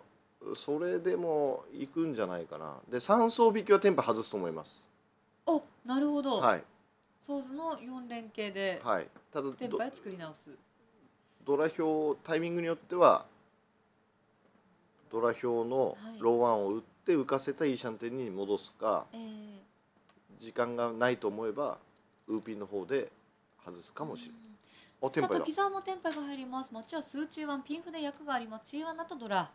それでも行くんじゃないかな。でさん層引きはテンパ外すと思います。 お、なるほど。 はい。 ソーズのよん連携で、 はい、ただテンパイを作り直す。 ドラ表タイミングによってはドラ表のローワンを打って浮かせたイーシャンテンに戻すか、はい、えー、時間がないと思えばウーピンの方で外すかもしれない。 お、テンパイだ。さあ滝沢もテンパイが入ります。町は数チーワン、ピンフで役があります。チーワンだとドラ。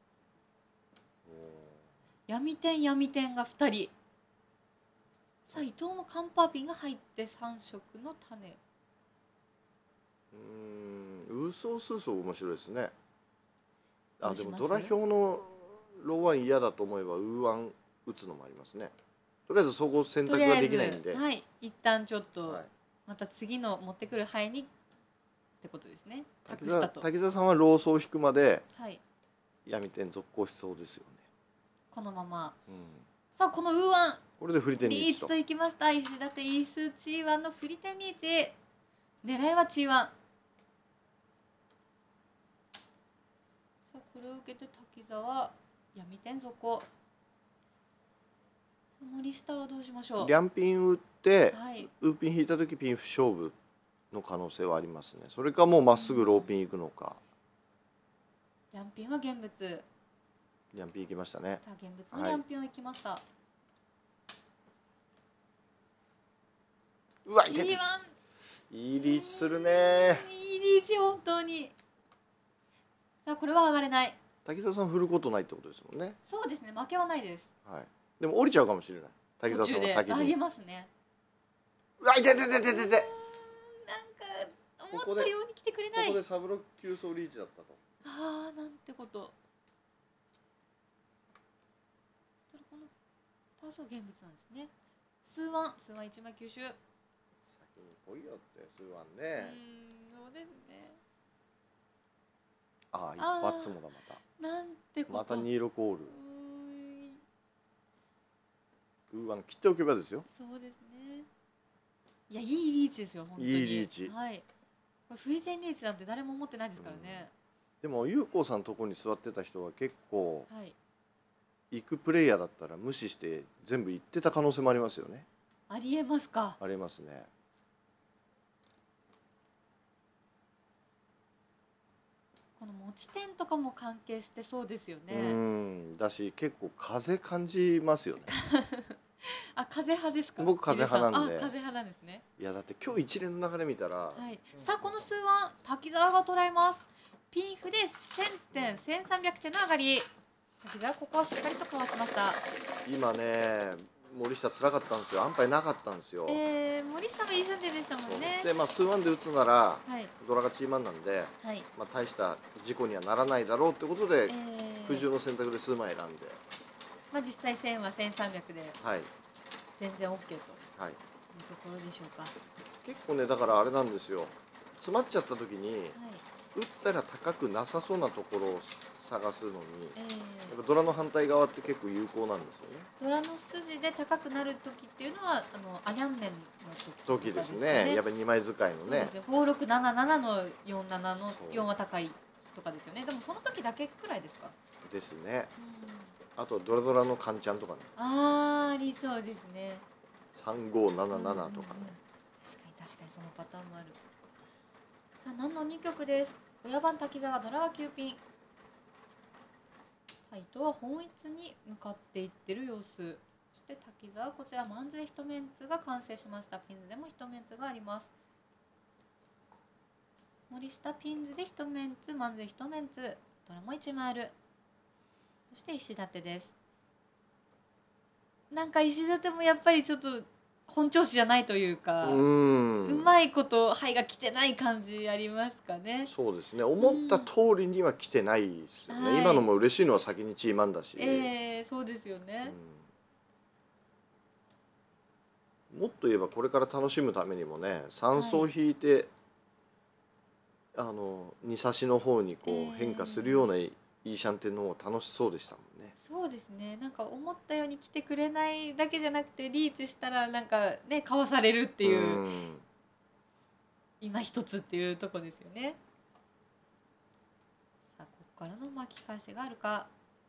闇点闇点がふたり。さあ伊藤もカンパーピンが入ってさん色の種。 うーん、ウーソースーソー面白いですね。あ、でもドラ表のローワン嫌だと思えばウーワン打つのもありますね。とりあえずそこ選択ができないんで、 はい、一旦ちょっとまた次の持ってくる牌にってことですね。 滝沢、滝沢さんはローソー引くまで、はい、闇点続行しそうですよね。 このまま、うん、さあこのウーワンこれで振り手にリーチといきました。石立イースチーワンの振り手にいち。狙いはチーワン。さあこれを受けて滝沢闇点続行。森下はどうしましょう。 リャンピン打って、はい、ウーピン引いた時ピンフ勝負の可能性はありますね。それかもうまっすぐローピン行くのか。 リャンピンは現物。 リャンピン行きましたね。 さあ現物のリャンピンを行きました。はい、 うわ、いいリーチするね。 いいリリーチ本当に。さあこれは上がれない。 滝沢さん振ることないってことですもんね。 そうですね、負けはないです。 はい。でも降りちゃうかもしれない。滝沢さんは先に。 ありえますね。 うわ、いてててててて。なんか思ったように来てくれない。 ここでサブロック急走リーチだったと。 ああ、なんてこと。このパーソー現物なんですね。数ワン、数ワン一枚吸収。先に来いよって数ワンね。 うん、そうですね。 ああ、一発もだまた。 なんてこと。 またにじゅうろくオール。ウーワン切っておけばですよ。 そうですね。いや、いいリーチですよ、本当に。 いいリーチ。 はい。これ風船リーチなんて誰も思ってないですからね。 うん、でも優子さんのところに座ってた人は結構、はい、行くプレイヤーだったら無視して全部行ってた可能性もありますよね。 ありえますか。 ありますね。 この持ち点とかも関係してそうですよね。 うんだし結構風感じますよね。 あ、風派ですか。 僕風派なんで。 あ、風派なんですね。 いやだって今日一連の流れ見たら、はい、さあこの数は滝沢が捉えます。ピンフでせんてん、せんさんびゃくてんの上がり。滝沢ここはしっかりとかわしました。 今ね森下辛かったんですよ。安牌なかったんですよ。 えー、森下もいい順ででしたもんね。 でまあ数ワンで打つなら、はい、ドラがチーマンなんで、はい、まあ大した事故にはならないだろうってことで、えー、空中の選択で数枚選んで、 まあ実際せんはせんさんびゃくで、はい、全然 オーケー と、はい、いうところでしょうか。 結構ねだからあれなんですよ。詰まっちゃった時に、はい、打ったら高くなさそうなところを探すのに、えー、やっぱドラの反対側って結構有効なんですよね。 ドラの筋で高くなる時っていうのはあのアニャンメンの時、時ですね。やっぱりにまい使いのね。 ごろくななななのよんななのよんは高いとかですよね。でもその時だけくらいですか。 ですね。あとドラドラのカンちゃんとかね。 ああ、ありそうですね。 さんごななななとかね。 確かに確かにそのパターンもある。さあ何のにきょくです。親番滝沢、ドラはきゅうピン。はい、糸は本一に向かっていってる様子。そして滝沢、こちらマンズで一メンツが完成しました。ピンズでも一メンツがあります。森下ピンズで一メンツ、マンズで一メンツ、ドラもいち枚ある。そして石立です。なんか石立もやっぱりちょっと本調子じゃないというか、ううまいこと牌が来てない感じありますかね。 そうですね。思った通りには来てないですよね。はい、今のも嬉しいのは先にチーマンだし。 ええー、そうですよね。 もっと言えばこれから楽しむためにもね、三層引いて、はい、あの二差しの方にこう変化するような、えー、いいシャンテンの方が楽しそうでしたもんね。 そうですね。なんか思ったように来てくれないだけじゃなくてリーチしたらなんかねかわされるっていう、う今一つっていうとこですよね。さあここからの巻き返しがあるか。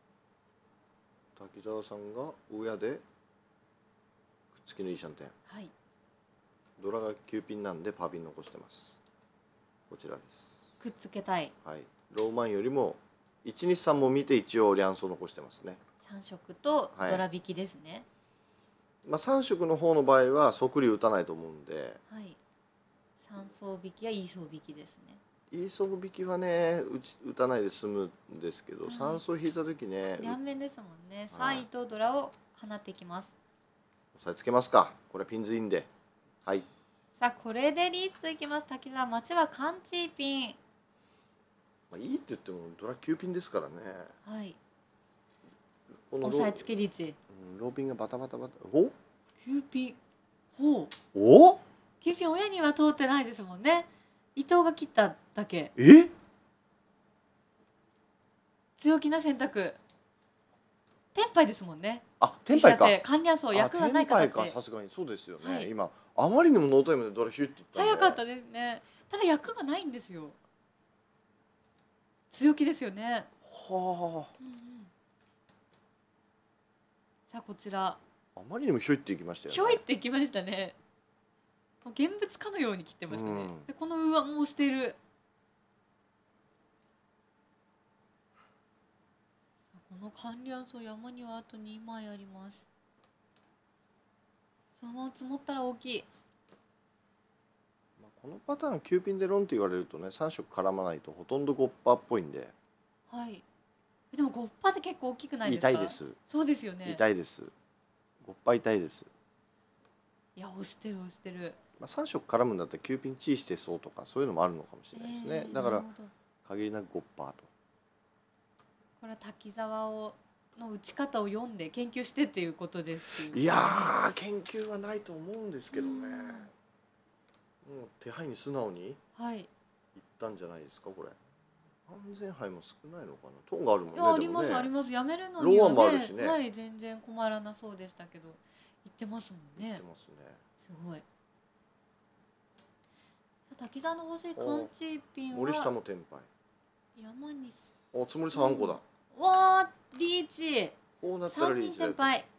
滝沢さんが親でくっつきのいいシャンテン。はい。ドラがきゅうピンなんでパーピン残してます。こちらです。 くっつけたい。 はい。ローマンよりもいち、に、さんも見て一応リャンソ残してますね。 さん色とドラ引きですね。はい、 まあさん色の方の場合は即利打たないと思うんで。 はい。さん層引きやいい層引きですね。 いい層引きはね打ち打たないで済むんですけど、はい、さん層引いた時ね。 両面ですもんね。さんいとドラを放っていきます。 押さえつけますか。これピンズインで。はい。 さあこれでリーチといきます。滝沢、町はカンチーピン。 まあいいって言ってもドラきゅうピンですからね。 はい。この押さえつけリーチ。 うん、ローピンがバタバタバタ。お？ きゅうピン。ほう。 お？ きゅうピン親には通ってないですもんね。伊藤が切っただけ。 え？ 強気な選択。テンパイですもんね。 あ、テンパイか。 関連層役がない形。 テンパイか、さすがにそうですよね。はい、今あまりにもノータイムでドラヒュっていったんで。 早かったですね。ただ役がないんですよ。強気ですよね。はあ、うんうん。さあこちら。 あまりにもひょいっていきましたよね。 ひょいっていきましたね。現物かのように切ってましたね。うん、でこの上もしている。この関連層山にはあとにまいあります。そのまま積もったら大きい。 このパターンきゅうピンでロンって言われるとね、さん色絡まないとほとんどゴッパーっぽいんで。 はい。でもゴッパーって結構大きくないですか？ 痛いです。 そうですよね。 痛いです。ゴッパー痛いです。 いや押してる押してる。 まあさん色絡むんだったらきゅうピンチーしてそうとかそういうのもあるのかもしれないですね。えー、だから限りなくゴッパーと。 これは滝沢をの打ち方を読んで研究してっていうことです、 ね。いやー研究はないと思うんですけどね。もう手配に素直にいったんじゃないですかこれ。安全牌も少ないのかな。トンがあるもんね。いやありますあります。やめるのにはね、 ローアンもあるしね。 はい、全然困らなそうでしたけど言ってますもんね。 言ってますね。 すごい。滝沢の欲しいカンチーピンは森下もテンパイ。山におつもりさんあんこだ。 わあリーチ。 こうなったらリーチだよ。 さんにんテンパイ。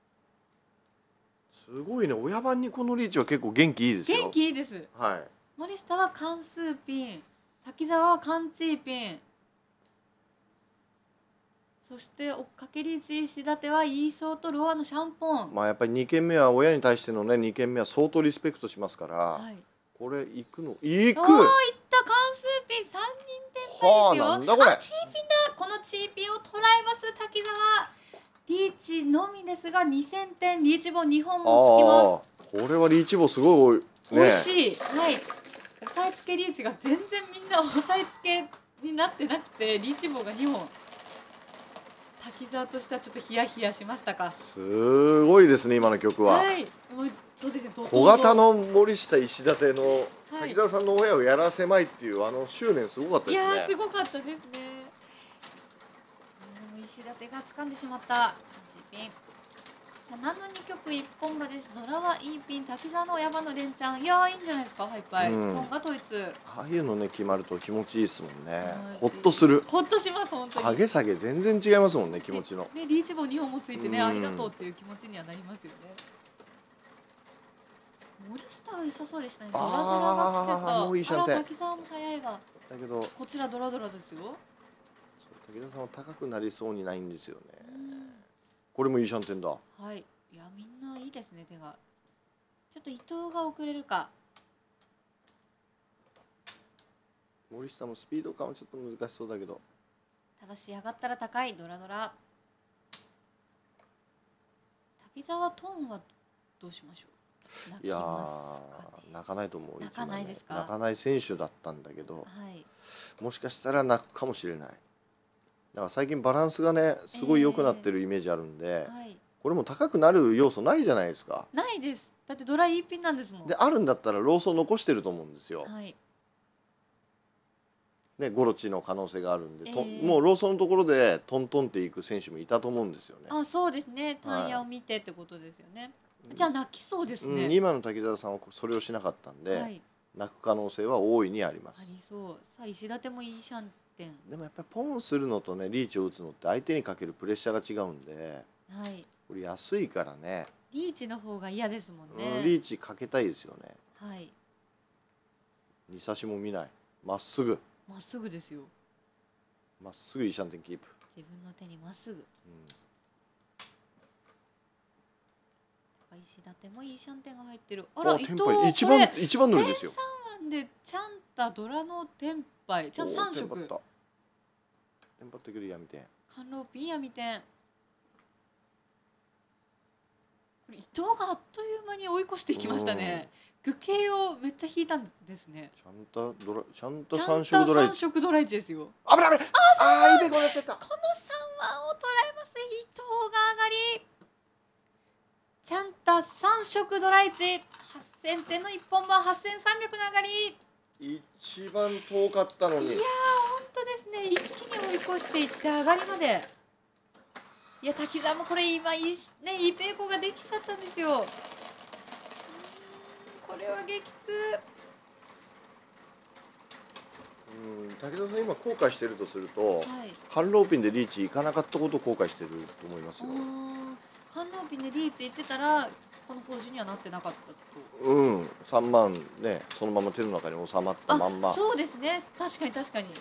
すごいね。親番にこのリーチは結構元気いいですよ。 元気いいです。 はい。 森下は関数ピン、滝沢はカンチーピン、そして追っかけリーチ石立はイーソーとロアのシャンポン。 まあやっぱりにけんめは親に対してのねにけんめは相当リスペクトしますから、はい、これ行くの行く。おおいった関数ピンさんにんテンパイですよ。はあ、なんだこれ。あチーピンだ。このチーピンを捉えます滝沢。リーチのみですがにせんてんリーチ棒にほんもつきます。 これはリーチ棒すごい多いね。 惜しい。はい。押さえつけリーチが全然みんな押さえつけになってなくてリーチ棒がにほん。滝沢としてはちょっとヒヤヒヤしましたか。 すごいですね今の曲は。 はい。そうですね。 小型の森下石立の滝沢さんの親をやらせまいっていうあの執念すごかったですね。 いやすごかったですね。石立が掴んでしまったピン。さあ何のにきょく一本馬です。野良はいいピン、滝沢の親番の連チャン。いやーいいんじゃないですかハイパイ。トンが統一。 ああいうのね決まると気持ちいいですもんね。ほっとする。 ほっとします本当に。 上げ下げ全然違いますもんね気持ちの。 ねリーチ棒にほんもついてねありがとうっていう気持ちにはなりますよね。森下が良さそうでしたね。ドラドラが来てた。もういいシャンテン。滝沢も早いが。だけどこちらドラドラですよ。 滝沢さんは高くなりそうにないんですよね。これもいいシャンテンだ。 はい。いやみんないいですね手が。ちょっと伊藤が遅れるか。 森下もスピード感はちょっと難しそうだけど。 ただ仕上がったら高いドラドラ。滝沢トンはどうしましょう。 いやー泣かないと思う。 泣かないですか。 泣かない選手だったんだけど、 はい、 もしかしたら泣くかもしれない。だから最近バランスがねすごい良くなってるイメージあるんで、えーはい、これも高くなる要素ないじゃないですか。 ないです。だってドライピンなんですもん。 であるんだったらローソン残してると思うんですよ。はいね、ゴロチの可能性があるんで、えー、もうローソンのところでトントンっていく選手もいたと思うんですよね。 あ、そうですね。タイヤを見てってことですよね。はい、じゃあ泣きそうですね。 うん、今の滝沢さんはそれをしなかったんで、はい、泣く可能性は大いにあります。 ありそう。さあ石立もいいシャンテン。 でもやっぱりポンするのとねリーチを打つのって相手にかけるプレッシャーが違うんで、はい、これ安いからね。 リーチの方が嫌ですもんね。 うん、リーチかけたいですよね。 はい。 二差しも見ない。まっすぐ。 まっすぐですよ。 まっすぐいいシャンテンキープ。 自分の手にまっすぐ。うん、石立もいいシャンテンが入ってる。あら、伊藤一番一番乗りですよ。 天三腕でチャンタドラのテンパイ。じゃあ三色。テンパってくるやみてん。 カンローピーやみてん。これ伊藤があっという間に追い越していきましたね。具形をめっちゃ引いたんですね。 ちゃんとドラちゃんと三色ドライチ。 三色ドライチですよ。 危ない危ない。ああ、イベコになっちゃった。 この三腕を捉えます。伊藤が上がり。ちゃんた三色ドライチはっせんてんの一本番はっせんさんびゃくの上がり。 一番遠かったのに。 いやー本当ですね。一気に追い越していって上がりまで。いや滝沢もこれ今いいねいいペーコができちゃったんですよ。これは激痛。 うん、滝沢さん今後悔してるとすると、はい、カンローピンでリーチいかなかったことを後悔してると思いますよ。 カンローピンでリーチいってたらこの報酬にはなってなかったと。うんさんまんねそのまま手の中に収まったまんま。 そうですね確かに確かに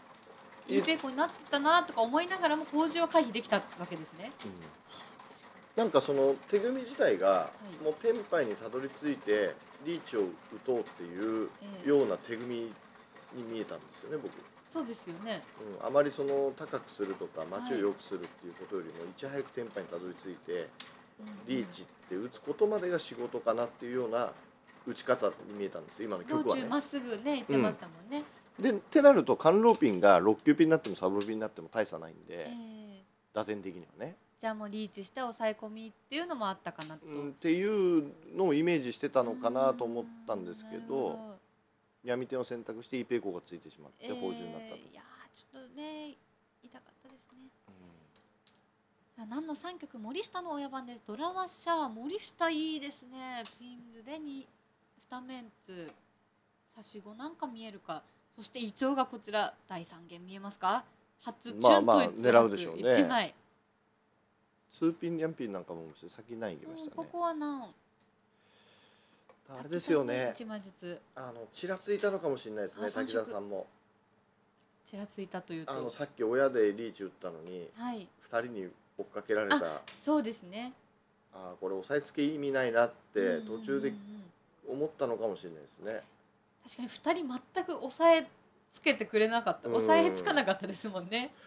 いいペーコになったなとか思いながらも報酬は回避できたわけですね。うんなんかその手組み自体がもうテンパイにたどり着いてリーチを打とうっていうような手組みに見えたんですよね、僕。 そうですよね、 うん、あまりその高くするとか街を良くするっていうことよりもいち早くテンパイにたどり着いてリーチって打つことまでが仕事かなっていうような打ち方に見えたんですよ、今の曲はね。 道中まっすぐね言ってましたもんね。 うん、でってなるとカンローピンがろっきゅうピンになってもサブロピンになっても大差ないんで、えー、打点的にはね。 じゃあもうリーチして抑え込みっていうのもあったかなと、 うん、っていうのをイメージしてたのかなと思ったんですけど、闇点を選択してイペイコがついてしまって芳醇になったと、えー、 いやちょっとね痛かったですね。うん、何のさんきょく森下の親番です。ドラワッシャー森下いいですね。ピンズでにメンツ差し子なんか見えるか。そして伊藤がこちらだいさん弦見えますか。初チュンとまあまあ狙うでしょうね。 いちまいツーピン、リャンピンなんかも先ない行きましたね。 うん、ここはなんあれですよね。 いちまいずつあのちらついたのかもしれないですね。滝田さんもちらついたというと、 あのさっき親でリーチ打ったのに、はい、ふたりに追っかけられた。 そうですね。 ああこれ押さえつけ意味ないなって途中で思ったのかもしれないですね。 確かにふたり全く押さえつけてくれなかった。押さえつかなかったですもんね。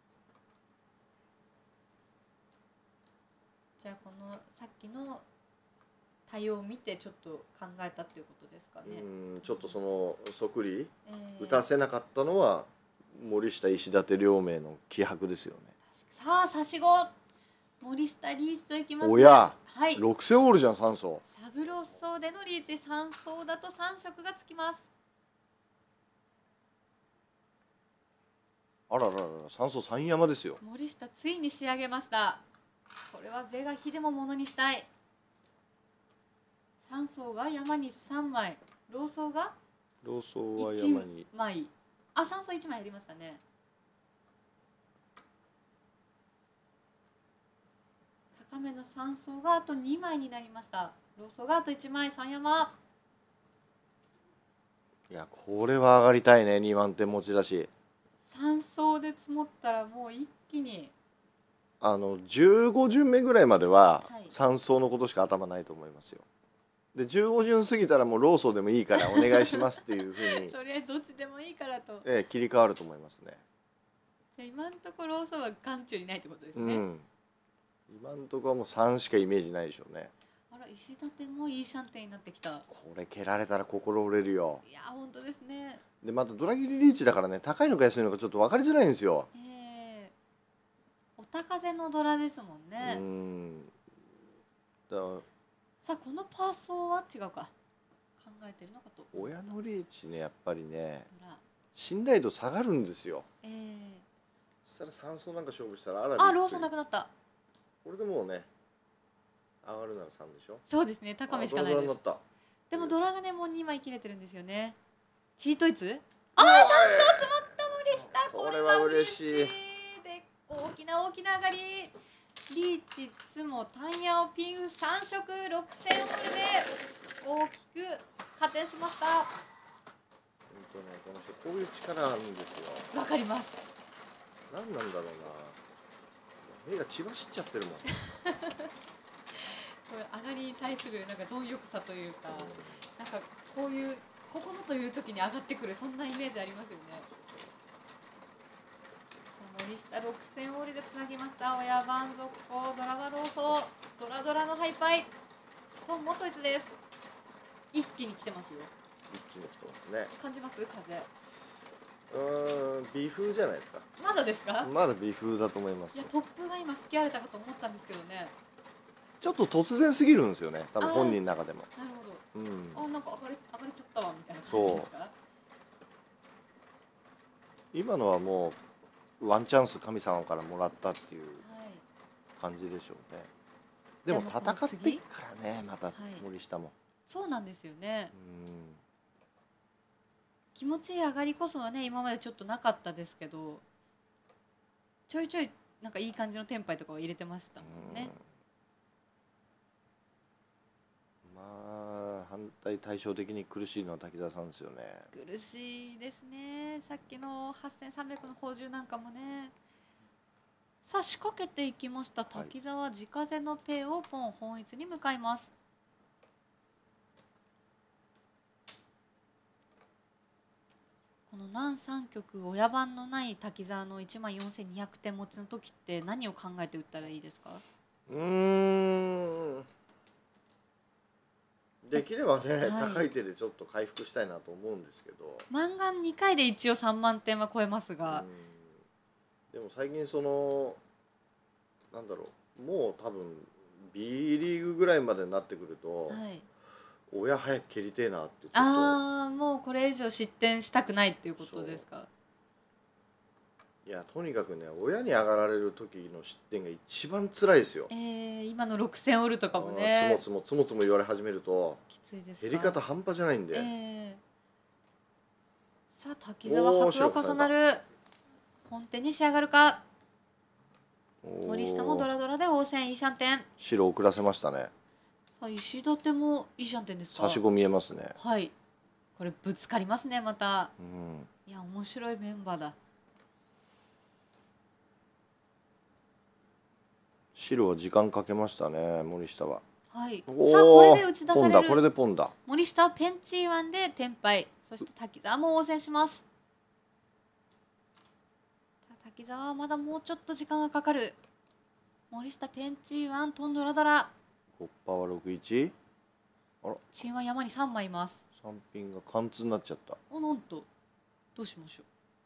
じゃあこのさっきの対応を見てちょっと考えたっていうことですかね。 うんちょっとその即利、えー、打たせなかったのは森下石立両名の気迫ですよね。 さあ差し子森下リーチといきますね。 おや、はい、ろくせんオールじゃんさん層。 サブロッソーでのリーチさん層だとさん色がつきます。 あらららさん層さん山ですよ。 森下ついに仕上げました。これは是が非でもものにしたい。さん層が山にさんまい、ローソーがローソーは山にいちまい。あ、さん層いちまいありましたね。高めのさん層があとにまいになりました。ローソーがあといちまい、さん山。 いやこれは上がりたいね。にまんてん持ち出しさん層で積もったらもう一気にあのじゅうご巡目ぐらいまではさん層のことしか頭ないと思いますよ。でじゅうご巡過ぎたらもうローソーでもいいからお願いしますっていうふうにとりあえずどっちでもいいからと、 ええ、切り替わると思いますね。 じゃあ今のところローソーは眼中にないってことですね。うん、 今のところはもうさんしかイメージないでしょうね。 あら石立もいいシャンテンになってきた。 これ蹴られたら心折れるよ。 いや本当ですね。 でまたドラギリリーチだからね高いのか安いのかちょっと分かりづらいんですよ。 えー、お高ぜのドラですもんね。うんださあこのパーソーは違うか考えてるのかと。 親のリーチねやっぱりね信頼度下がるんですよ。えー、そしたらさん層なんか勝負したらあらあローソンなくなった。 これでもうね上がるならさんでしょ。 そうですね高めしかないです。でもドラがねもうにまい切れてるんですよね。チートイツああさん層詰まった森下。 これは嬉しい。で大きな大きな上がりリーチツモタンヤオピンさん色ろくせんオールで大きく加点しました。本当ねこの人こういう力あるんですよ。 わかります。 何なんだろうな目が血走っちゃってるもんこれ上がりに対するなんか貪欲さというか、うん、なんかこういうここぞという時に上がってくるそんなイメージありますよね。森下ろくせんオールでつなぎました。親番続行ドラワローソードラドラのハイパイ本元一です。一気に来てますよ。 一気に来てますね。 感じます風。 うーん微風じゃないですか。 まだですか。 まだ微風だと思います。 いやトップが今吹き荒れたかと思ったんですけどね。 ちょっと突然すぎるんですよね多分本人の中でも。 なるほど、うん、あなんか上がれ上がれちゃったわみたいな感じですか。 今のはもうワンチャンス神様からもらったっていう感じでしょうね。でも戦っていくからねまた森下も、はい、 そうなんですよね。うん気持ちいい上がりこそはね今までちょっとなかったですけどちょいちょいなんかいい感じのテンパイとかを入れてましたもんね。 まあ反対対照的に苦しいのは滝沢さんですよね。 苦しいですね。さっきのはっせんさんびゃくの宝珠なんかもねさあ仕掛けていきました滝沢地風のペイをポン本一に向かいます。この南さん局親番のない滝沢のいちまんよんせんにひゃくてん持ちの時って何を考えて打ったらいいですか？ うーんできればね、はい、高い手でちょっと回復したいなと思うんですけど、 マンガンにかいで一応さんまんてんは超えますが、 でも最近そのなんだろう、もう多分 B リーグぐらいまでになってくると、はい、親早く蹴りてえなってちょっと、 ああもうこれ以上失点したくないっていうことですか？ いやとにかくね、親に上がられる時の失点が一番辛いですよ。 えー、今のろくせんオールとかもね、 つもつもつもつも言われ始めるときついですか？ 減り方半端じゃないんで、 えー、さあ滝沢白が重なる本手に仕上がるか。森下もドラドラで応戦いいシャンテン。 白遅らせましたね。 さあ石立もいいシャンテンですか？ 差し子見えますね。 はい、これぶつかりますねまた、 うん、 いや面白いメンバーだ。 白は時間かけましたね森下は。 はい、さあこれで打ち出される。 ポンだこれでポンだ。 森下はペンチワンで転敗、そして滝沢も応戦します。さあ滝沢はまだもうちょっと時間がかかる。森下ペンチワントンドラドラ。 コッパはろくいち。あらチンは山にさんまいいます。 さんピンが貫通になっちゃった。 おなんとどうしましょう。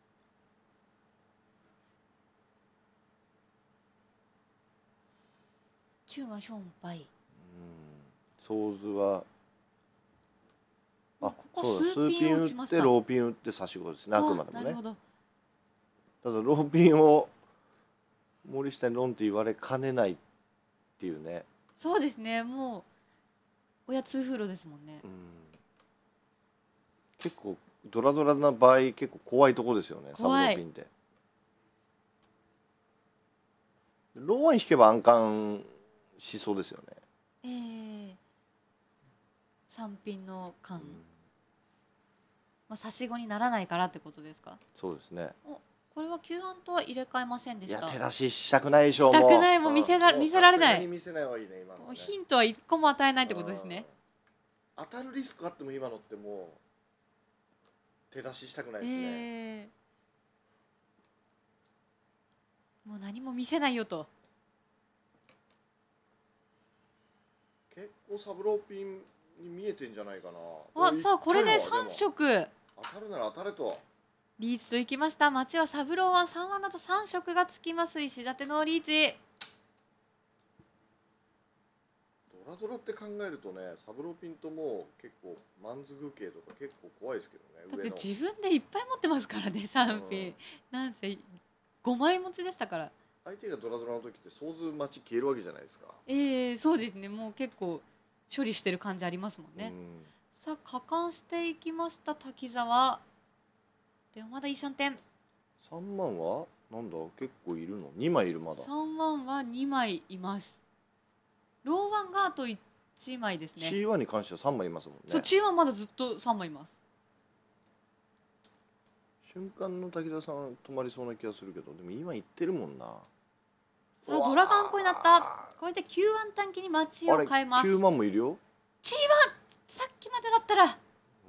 チュンはションパイ。 ソーズはあここそうだ、スーピン打ってローピン打って差し子ですね、あくまでもね。ただローピンを森下にロンって言われかねないっていうね。 そうですね、もう親ツーフーロですもんね。うん、 結構ドラドラな場合結構怖いとこですよね、サブローピンって。ローワン引けば安感しそうですよね。 ええー、さんピンの感、うん、まあ差し子にならないからってことですか？ そうですね。 おこれは旧案とは入れ替えませんでした。 いや手出ししたくないでしょう。 したくない、もう見せら見せられない。 見せない方がいいね今のね。 ヒントは一個も与えないってことですね。 当たるリスクあっても今のってもう手出ししたくないですね。えー、もう何も見せないよと。 結構サブローピンに見えてんじゃないかな。 あ、さあこれでさん色。 当たるなら当たれと。 リーチといきました。町はサブローはさんわだとさん色がつきます。石立のリーチ。 ドラドラって考えるとね、サブローピンともう結構マンズグ系とか結構怖いですけどね。 だって自分でいっぱい持ってますからね、さんピン、うん、なんせごまい持ちでしたから。 相手がドラドラの時って想像待ち消えるわけじゃないですか。 ええー、そうですね。もう結構処理してる感じありますもんね。うん、さあ果敢していきました滝沢。でもまだいいシャンテン。 さんまんはなんだ結構いるの？にまいいるまだ。 さんまんはにまいいます。ローワンがあといちまいですね。 チーワン に関してはさんまいいますもんね。 そう、チーワンまだずっとさんまいいます。 瞬間の滝沢さん止まりそうな気がするけど、でも今言ってるもんな。 さあドラガンコになった。これできゅうわん短期に待ちを変えます。 きゅうまんもいるよ。 チーワンさっきまでだったら。うん。さ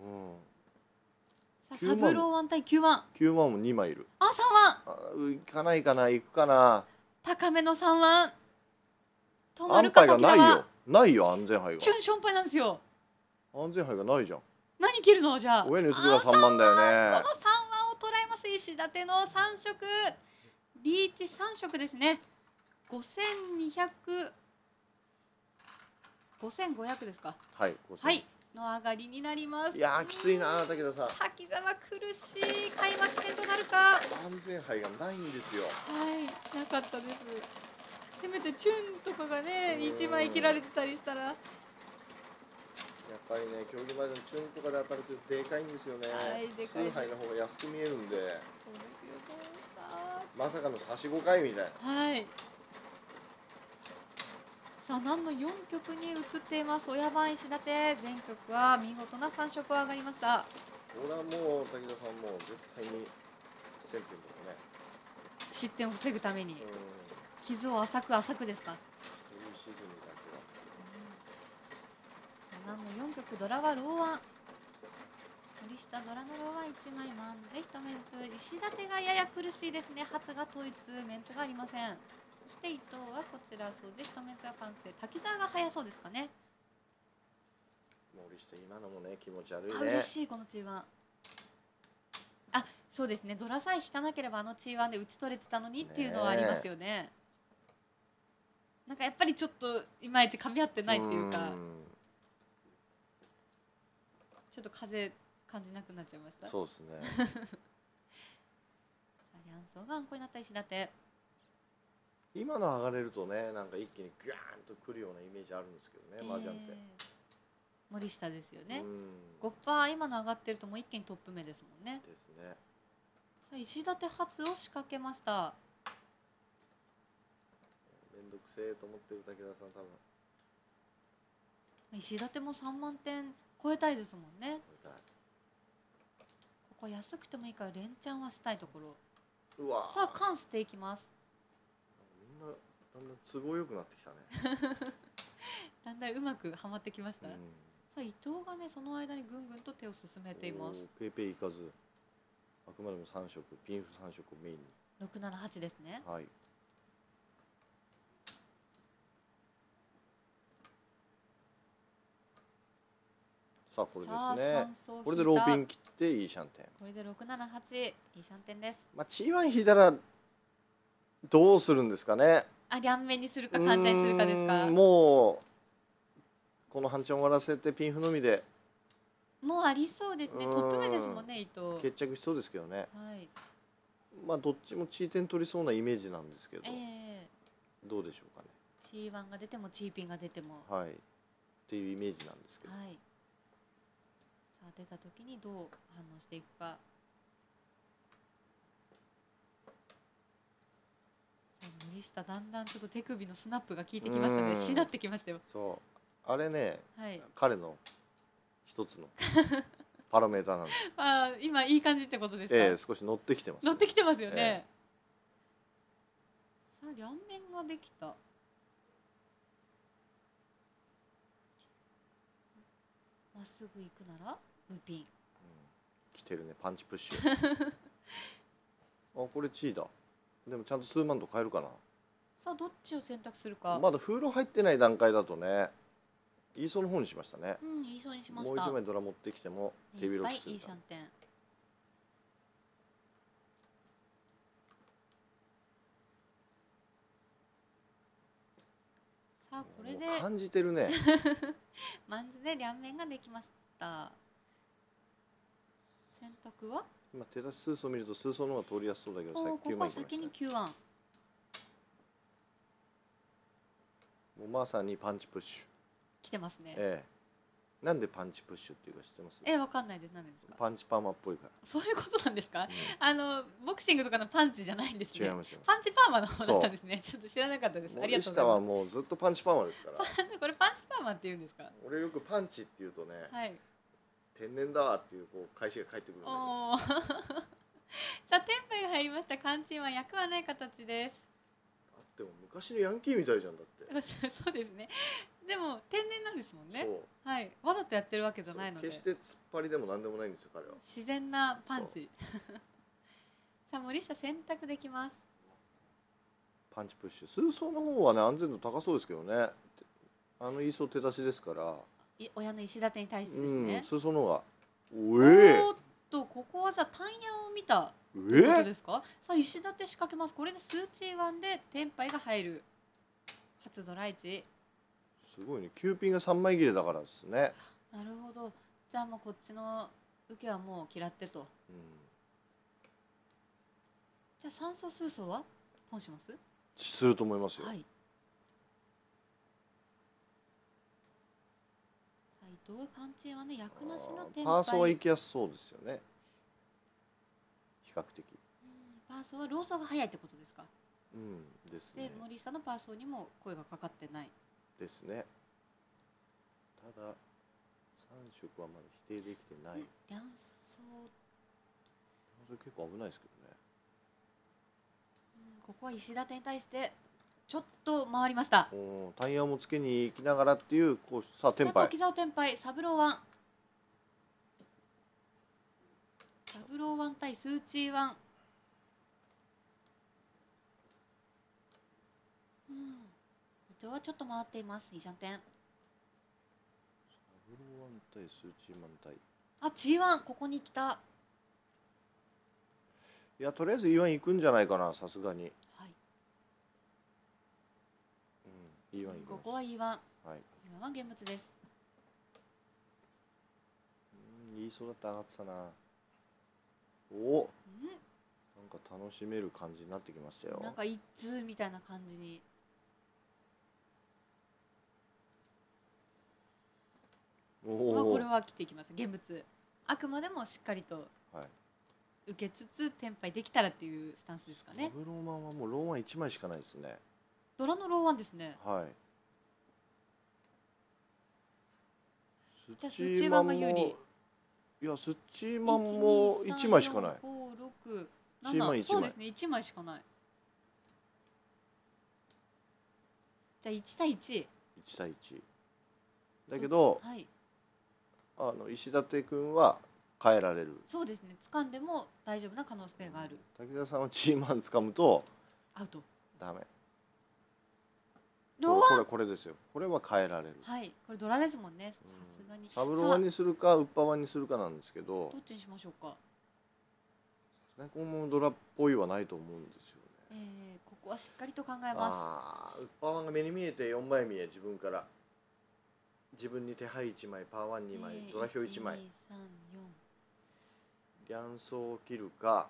あサブローワン対きゅうわん。 きゅうまんもにまいいる。 あ、さんわん。 いかないかな、いくかな。 高めのさんわん。 止まるか。安牌がないよ。ないよ、安全牌が。 チュンションパイなんですよ。 安全牌がないじゃん。 何切るのじゃあ。 親に打つ分はさんまんだよね。このさんわんを捉えます。石立のさん色。リーチさん色ですね。ごせんにひゃく、ごせんごひゃくですか。 はい。 はいの上がりになります。 いやーきついな滝沢さん。 滝沢苦しい開幕戦となるか。 安全牌がないんですよ。 はい、なかったです。せめてチュンとかがねいちまい切られてたりしたら。やっぱりね競技前でのチュンとかで当たるとでかいんですよね。はい、でかい。数杯の方が安く見えるんで。そうですよね。まさかの差しごかいみたいな。はい。さあ何のよん局に移っています。親番石立。前局は見事なさん色上がりました。これはもう滝沢さんも絶対にせんてんとかね。失点を防ぐために。 傷を浅く浅くですか。何のよん局ドラはローワン。森下ドラのローはいちまいマンで一メンツ。石立がやや苦しいですね。初が統一メンツがありません。そして伊藤はこちら掃除一メンツが完成。滝沢が早そうですかね。 森下今のもね気持ち悪いね。 嬉しいこの チーワン。あ、そうですね。ドラさえ引かなければあの チーワンで打ち取れてたのにっていうのはありますよね。なんかやっぱりちょっといまいち噛み合ってないっていうか、うちょっと風感じなくなっちゃいました。 そうですね。 さあリャンソーがあんこになった石立。 今の上がれるとね、なんか一気にグワーンとくるようなイメージあるんですけどね、麻雀って。 森下ですよね。ごパーセント今の上がってるともう一気にトップ目ですもんね。 ですね。 さあ石立初を仕掛けました。 めんどくせえと思ってる武田さん多分。 石立もさんまんてん超えたいですもんね。ここ安くてもいいから連チャンはしたいところ。 うわさあ関していきます。 みんなだんだん都合よくなってきたね。 だんだんうまくはまってきました。うん、さあ伊藤がねその間にぐんぐんと手を進めています。 ペイペイいかずあくまでもさん色ピンフさん色をメインにろくななはちですね。 はい。さあこれですね。これでローピン切っていいシャンテン。 これでろくななはちいいシャンテンです。 まあチーワン引いたらどうするんですかね。 あ、両面にするか半チャンにするかですか。 もうこの半チャン終わらせてピンフのみで。 もうありそうですね。トップ目ですもんね伊藤。 決着しそうですけどね。 はい。 まあどっちもチーテン取りそうなイメージなんですけど。 えー、どうでしょうかね。 チーワンが出てもチーピンが出ても。 はい。っていうイメージなんですけど。 はい。さあ出た時にどう反応していくか。森下だんだんちょっと手首のスナップが効いてきましたね。しなってきましたよ。 そうあれね、 はい、 彼の一つのパラメーターなんです。 あ、今いい感じってことですか。 ええ、少し乗ってきてます、 ね、乗ってきてますよね。ええ、さあ両面ができた。まっすぐ行くならムピン、うん、 来てるねパンチプッシュ。あこれチーだ。でもちゃんと数万と変えるかな。 さあどっちを選択するか。 まだ風呂入ってない段階だとねイーソーの方にしましたね。 うん、イーソーにしました。 もう一枚ドラ持ってきても手広くする。 いいシャンテン。さあこれで感じてるね。 マンズで両面ができました。選択は今手出し数層見ると数層の方が通りやすそうだけど、 ここは先にきゅうワン。 もうまさにパンチプッシュ来てますね。 ええ、なんでパンチプッシュっていうか知ってます？ え、わかんないです。なんですか？ パンチパーマっぽいから。 そういうことなんですか？うん、あのボクシングとかのパンチじゃないんですね。 違いますよ。 パンチパーマの方だったんですね。ちょっと知らなかったです。ありがとうございます。 森下はもうずっとパンチパーマですから。 これパンチパーマって言うんですか？ 俺よくパンチって言うとね、 はい、 天然だわっていうこう返しが返ってくるんだけど。 さあテンポが入りました。肝心は役はない形です。 あっても昔のヤンキーみたいじゃんだって。 そうですね。でも天然なんですもんね。はい、わざとやってるわけじゃないので。 決して突っ張りでもなんでもないんですよ彼は。 自然なパンチ。さあ森下選択できます。 パンチプッシュ。数層の方はね安全度高そうですけどね。あのイーソー手出しですから。 親の石立に対してですね。 うん、数層の方が。おえ。 おっとここはじゃあ単野を見たということですか。さあ石立仕掛けます。これで数値ワンでテンパイが入る。初ドラいち。 すごいね。きゅうピンがさんまい切れだからですね。 なるほど。じゃあもうこっちの受けはもう嫌ってと。うん、じゃあ三層数層はポンします？ すると思いますよ。はい。 伊藤肝心はね役なしのテンパイ。 パーソーは行きやすそうですよね。比較的。 パーソーはローソーが早いってことですか。 うんですね。 で森下のパーソーにも声がかかってない。 ですね。ただ三色はまだ否定できてない。 両層。 それ結構危ないですけどね。 うん、ここは石立に対してちょっと回りました。 おタイヤもつけに行きながらっていうこうさあテンパイ。 滝沢テンパイサブローワン。サブローワン対スーチーワン。うん。伊藤はちょっと回っています。にじゃんてん。サブローワン対スーチーワン対。 あ、チーワンここに来た。 いやとりあえずイーワン行くんじゃないかな、さすがに。 はい。 うん、イーワン行きます。 ここはイーワン。 はい。 イーワンは現物です。 うん、言いそうだったら上がってたな。お、うん、なんか楽しめる感じになってきましたよ。 なんか一通みたいな感じに。おお。これは切っていきます。現物。あくまでもしっかりと。はい。受けつつテンパイできたらっていうスタンスですかね。 サブローマンはもうローワンいちまいしかないですね。 ドラのローワンですね。 はい。 じゃあスッチーマンが有利。 いやスッチーマンもいちまいしかない。 ご、ろく、 なな、 そうですね、いちまいしかない。じゃあいち対いち。いち対いち。だけど、はい、あの石立君は変えられる。 そうですね、掴んでも大丈夫な可能性がある。 滝沢さんはチーマン掴むとアウト。 ダメ。 ローワン、 これこれですよ。これは変えられる。 はい、これドラですもんね。さすがに。 サブローワンにするかウッパワンにするかなんですけど。 どっちにしましょうか。さすがにこのままドラっぽいはないと思うんですよね。 えー、ここはしっかりと考えます。 ああ、ウッパワンが目に見えてよんまい見え、自分から自分に手配いちまい、パーワンにまい、えー、ドラ表いちまい。いち、に、さん、よん。両層を切るか。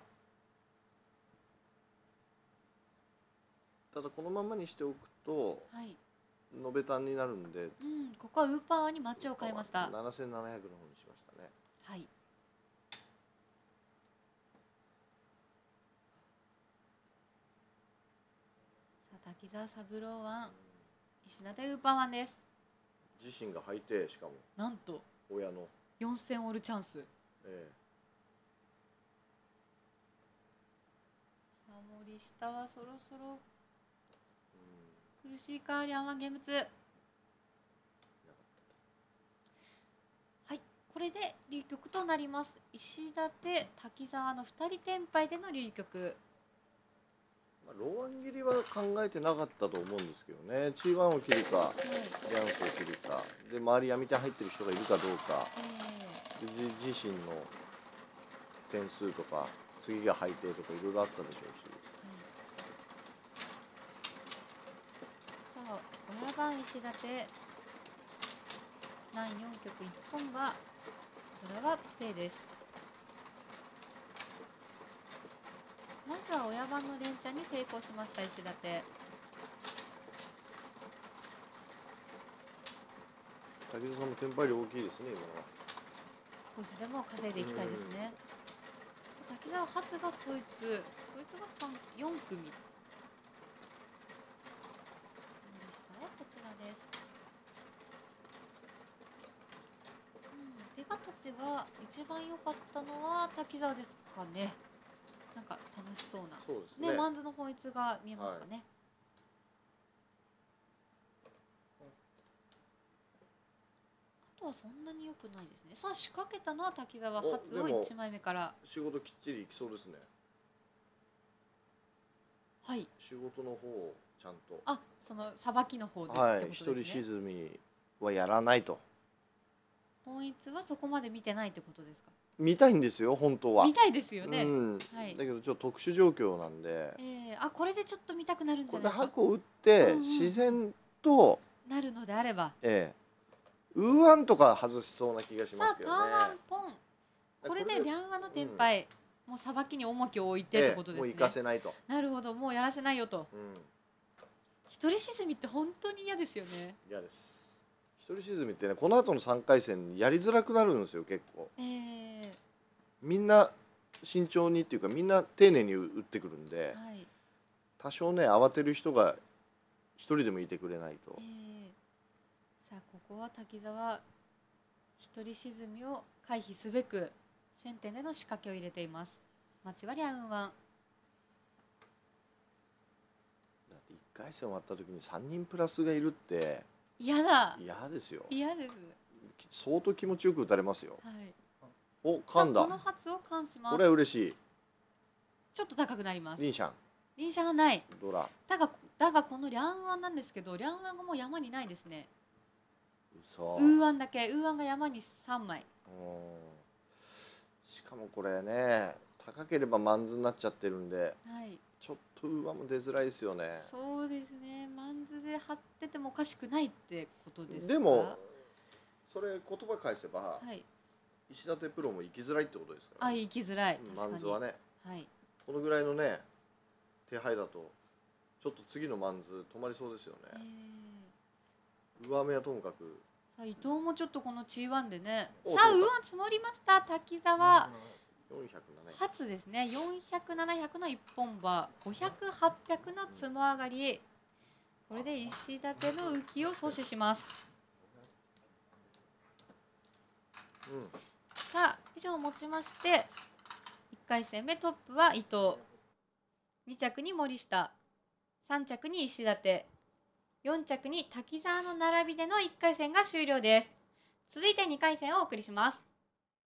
ただこのままにしておくと、はい、延べ単になるんで、 うん、ここはウーパーワンにマッチを変えました。 ななせんななひゃくの方にしましたね。 はい。さあ滝沢三郎ワン、石立ウーパーワンです。 自身が履いて、しかもなんと親のよんせんオールチャンス。ええ。さあ森下はそろそろ苦しいか。リャンワン現物。はい、これで流局となります。石立滝沢のふたり転敗での流局。 まあ、ローワン切りは考えてなかったと思うんですけどね。チーワンを切るか、はい、リャンスを切るかで周り闇点入ってる人がいるかどうか、えー、で自身の点数とか次が配定とかいろいろあったでしょうし。 親番石立ナインよん局いっぽんはこれはペイです。まずは親番の連チャンに成功しました石立。 滝沢さんのテンパイ量大きいですね今は。 少しでも稼いでいきたいですね。滝沢初が統一統一がさん、よん組。こちらです。うん、手形が一番良かったのは滝沢ですかね。なんか楽しそうな。 そうですね。 ね、マンズの本一が見えますかね。はい、あとはそんなに良くないですね。さあ仕掛けたのは滝沢初のいちまいめから。 仕事きっちりいきそうですね。 はい。 仕事の方をちゃんと。 あ、そのさばきの方で、 はい、一人沈みはやらないと。 本一はそこまで見てないってことですか。 見たいんですよ本当は。 見たいですよね。うん、はい。だけどちょっと特殊状況なんで。 ええー、あ、これでちょっと見たくなるんじゃないですか。 これで箱を打って、うんうん、自然となるのであれば。 ええー、ウーワンとか外しそうな気がしますけどね。 さあパーワンポン。これでリャンワのテンパイ、うん、もうさばきに重きを置いてってことですね。 ええ、もう行かせないと。 なるほど、もうやらせないよと。うん、一人沈みって本当に嫌ですよね。 嫌です。一人沈みってね、この後のさんかい戦やりづらくなるんですよ結構。えー、みんな慎重にっていうかみんな丁寧に打ってくるんで、はい、多少ね慌てる人が一人でもいてくれないと。えー、 さあここは滝沢一人沈みを回避すべく先手での仕掛けを入れています。待ち割りアウンワン。 だって一かい戦終わった時にさんにんプラスがいるって嫌だ。 嫌ですよ。 嫌です。 相当気持ちよく打たれますよ。 はい。 お、噛んだ。 この発を噛します。 これは嬉しい。 ちょっと高くなります。 リンシャン。 リンシャンはない。 ドラ。 だがだがこのリャンワンなんですけど、リャンワンがもう山にないですね。 嘘。 ウーワンだけ、ウーワンが山にさんまい。 しかもこれね、高ければマンズになっちゃってるんで、はい、ちょっとウーワンも出づらいですよね。 そうですね。マンズで張っててもおかしくないってことですか。 でもそれ言葉返せば、はい、石立プロも行きづらいってことですから、 ね。あ、行きづらい。 マンズはね、 はい、 このぐらいのね手配だとちょっと次のマンズ止まりそうですよね。上目はともかく。 伊藤もちょっとこの チーワン でね。さあ、ウーワン積もりました。滝沢。 よんひゃくななひゃく初ですね。よんひゃく、ななひゃくの一本馬、ごひゃく、はっぴゃくのつも上がり。これで石立の浮きを阻止します。うん、さあ、以上をもちまして、いっかい戦目トップは伊藤。に着に森下。さん着に石立。よん着に滝沢の並びでのいっかい戦が終了です。続いてにかい戦をお送りします。